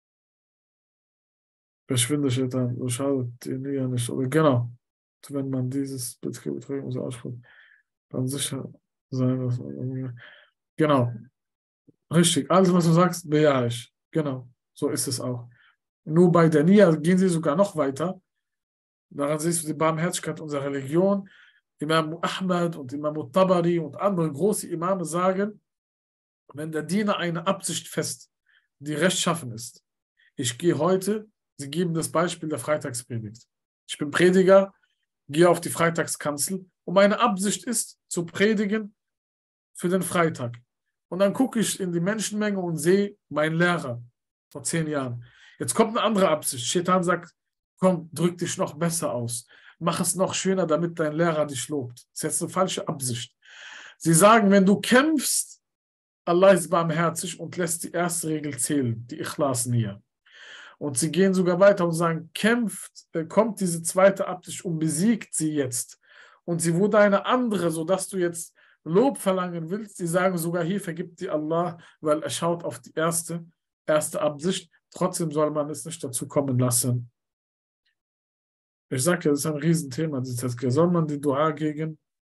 Verschwinde Shaitan, so schadet dir Nia nicht. Oder genau, wenn man dieses Betrügen so ausspricht, dann sicher sein, dass man irgendwie. Genau, richtig. Alles, was du sagst, bejahe ich. Genau, so ist es auch. Nur bei der Nia gehen sie sogar noch weiter. Daran siehst du die Barmherzigkeit unserer Religion. Imam Ahmad und Imam Tabari und andere große Imame sagen, wenn der Diener eine Absicht fest, die rechtschaffen ist. Ich gehe heute, sie geben das Beispiel der Freitagspredigt. Ich bin Prediger, gehe auf die Freitagskanzel und meine Absicht ist, zu predigen für den Freitag. Und dann gucke ich in die Menschenmenge und sehe meinen Lehrer vor 10 Jahren. Jetzt kommt eine andere Absicht. Shaitan sagt, komm, drück dich noch besser aus. Mach es noch schöner, damit dein Lehrer dich lobt. Das ist jetzt eine falsche Absicht. Sie sagen, wenn du kämpfst, Allah ist barmherzig und lässt die erste Regel zählen, die Ikhlas-Nia. Und sie gehen sogar weiter und sagen, kommt diese zweite Absicht und besiegt sie jetzt. Und sie wurde eine andere, sodass du jetzt Lob verlangen willst. Sie sagen sogar, hier vergibt dir Allah, weil er schaut auf die erste Absicht. Trotzdem soll man es nicht dazu kommen lassen. Ich sage ja, das ist ein Riesenthema. Soll man die Dua gegen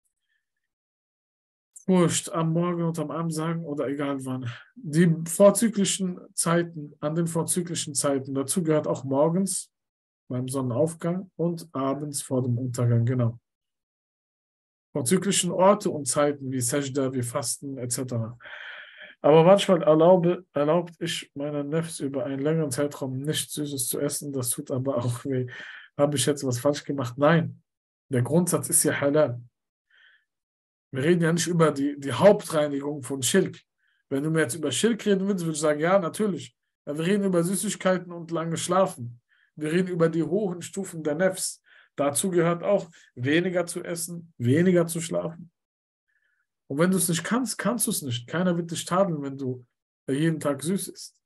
Furcht am Morgen und am Abend sagen oder egal wann? Die vorzüglichen Zeiten, an den vorzüglichen Zeiten, dazu gehört auch morgens beim Sonnenaufgang und abends vor dem Untergang, genau. Vorzüglichen Orte und Zeiten wie Sajda, wie Fasten etc. Aber manchmal erlaubt ich meiner Nefs über einen längeren Zeitraum nichts Süßes zu essen, das tut aber auch weh. Habe ich jetzt was falsch gemacht? Nein, der Grundsatz ist ja halal. Wir reden ja nicht über die Hauptreinigung von Schirk. Wenn du mir jetzt über Schirk reden willst, würde ich sagen, ja, natürlich. Ja, wir reden über Süßigkeiten und lange Schlafen. Wir reden über die hohen Stufen der Nefs. Dazu gehört auch, weniger zu essen, weniger zu schlafen. Und wenn du es nicht kannst, kannst du es nicht. Keiner wird dich tadeln, wenn du jeden Tag süß isst.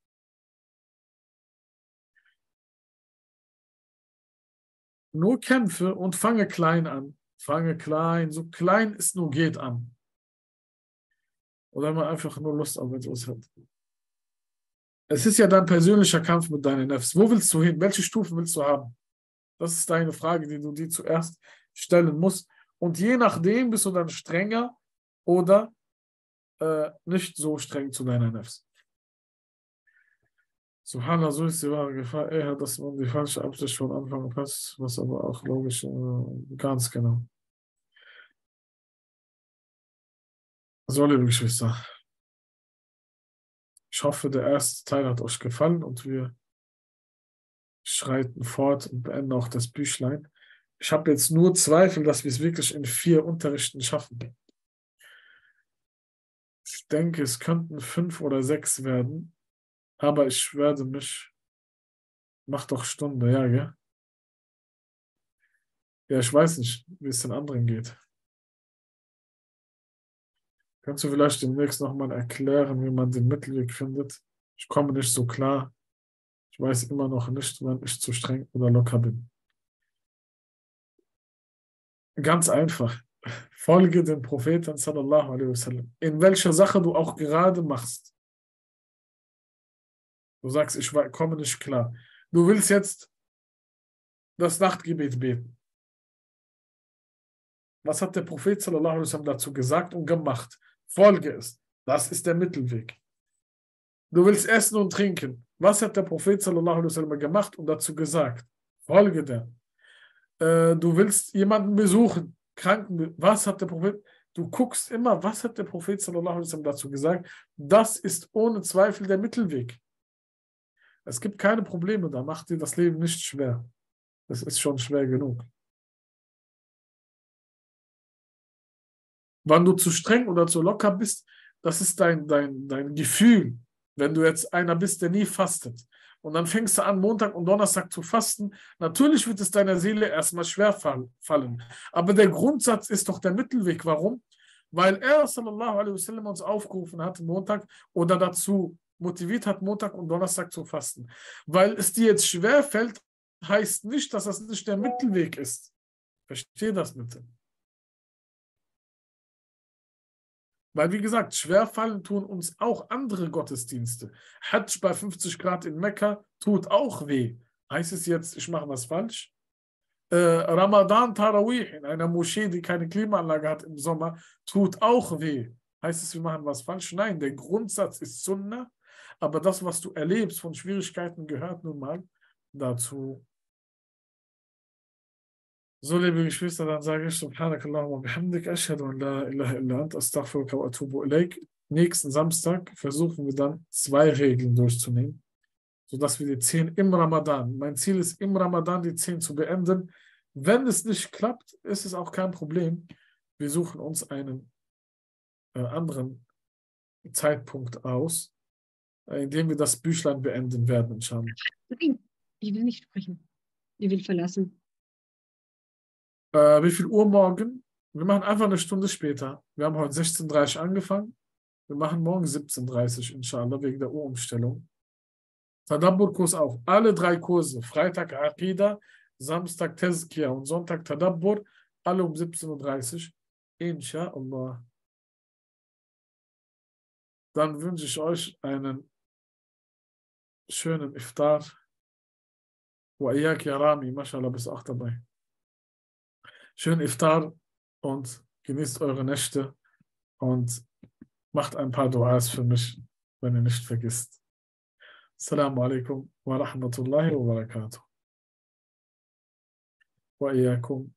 Nur kämpfe und fange klein an. Fange klein, so klein es nur geht an. Oder man einfach nur Lust auf etwas hat. Es ist ja dein persönlicher Kampf mit deinen Nefs. Wo willst du hin? Welche Stufen willst du haben? Das ist deine Frage, die du dir zuerst stellen musst. Und je nachdem bist du dann strenger oder nicht so streng zu deiner Nefs. Subhanallah, so ist die wahre Gefahr eher, dass man die falsche Absicht von Anfang fasst, was aber auch logisch, ganz genau. So, liebe Geschwister, ich hoffe, der erste Teil hat euch gefallen und wir schreiten fort und beenden auch das Büchlein. Ich habe jetzt nur Zweifel, dass wir es wirklich in 4 Unterrichten schaffen. Ich denke, es könnten 5 oder 6 werden, aber ich werde mich, mach doch Stunde, ja, gell? Ja, ich weiß nicht, wie es den anderen geht. Kannst du vielleicht demnächst nochmal erklären, wie man den Mittelweg findet? Ich komme nicht so klar. Ich weiß immer noch nicht, wann ich zu streng oder locker bin. Ganz einfach. Folge den Propheten sallallahu alaihi wasallam. In welcher Sache du auch gerade machst. Du sagst, ich komme nicht klar. Du willst jetzt das Nachtgebet beten. Was hat der Prophet sallallahu alaihi wasallam dazu gesagt und gemacht? Folge es. Das ist der Mittelweg. Du willst essen und trinken. Was hat der Prophet sallallahu alaihi wasallam gemacht und dazu gesagt? Folge der. Du willst jemanden besuchen, Kranken. Was hat der Prophet? Du guckst immer, was hat der Prophet sallallahu alaihi wasallam dazu gesagt? Das ist ohne Zweifel der Mittelweg. Es gibt keine Probleme, da macht dir das Leben nicht schwer. Das ist schon schwer genug. Wann du zu streng oder zu locker bist, das ist dein Gefühl. Wenn du jetzt einer bist, der nie fastet und dann fängst du an, Montag und Donnerstag zu fasten, natürlich wird es deiner Seele erstmal schwer fallen. Aber der Grundsatz ist doch der Mittelweg. Warum? Weil er, sallallahu alaihi wasallam, uns aufgerufen hat, Montag oder dazu motiviert hat, Montag und Donnerstag zu fasten. Weil es dir jetzt schwer fällt, heißt nicht, dass das nicht der Mittelweg ist. Verstehe das bitte. Weil, wie gesagt, schwerfallen tun uns auch andere Gottesdienste. Hajj bei 50 Grad in Mekka tut auch weh. Heißt es jetzt, ich mache was falsch? Ramadan Tarawih in einer Moschee, die keine Klimaanlage hat im Sommer, tut auch weh. Heißt es, wir machen was falsch? Nein, der Grundsatz ist Sunnah, aber das, was du erlebst von Schwierigkeiten, gehört nun mal dazu. So, liebe Geschwister, dann sage ich Subhanakallahumma wa bihamdik, ashhadu an la ilaha illa ant, astaghfiruka wa atubu ilaik. Nächsten Samstag versuchen wir dann 2 Regeln durchzunehmen, sodass wir die 10 im Ramadan, mein Ziel ist im Ramadan die 10 zu beenden. Wenn es nicht klappt, ist es auch kein Problem. Wir suchen uns einen anderen Zeitpunkt aus, indem wir das Büchlein beenden werden, inshallah. Nein, ich will nicht sprechen. Ich will verlassen. Wie viel Uhr morgen? Wir machen einfach eine Stunde später. Wir haben heute 16:30 Uhr angefangen. Wir machen morgen 17:30 Uhr, inshallah, wegen der Uhrumstellung. Tadabbur-Kurs auch. Alle 3 Kurse. Freitag Aqidah, Samstag Tezkiya und Sonntag Tadabbur. Alle um 17:30 Uhr. Inshallah. Dann wünsche ich euch einen schönen Iftar. Wa iyyak ya Rami. Mashallah, bist auch dabei. Schönen Iftar und genießt eure Nächte und macht ein paar Duas für mich, wenn ihr nicht vergisst. Assalamu alaikum wa rahmatullahi wa barakatuh. Wa iyyakum.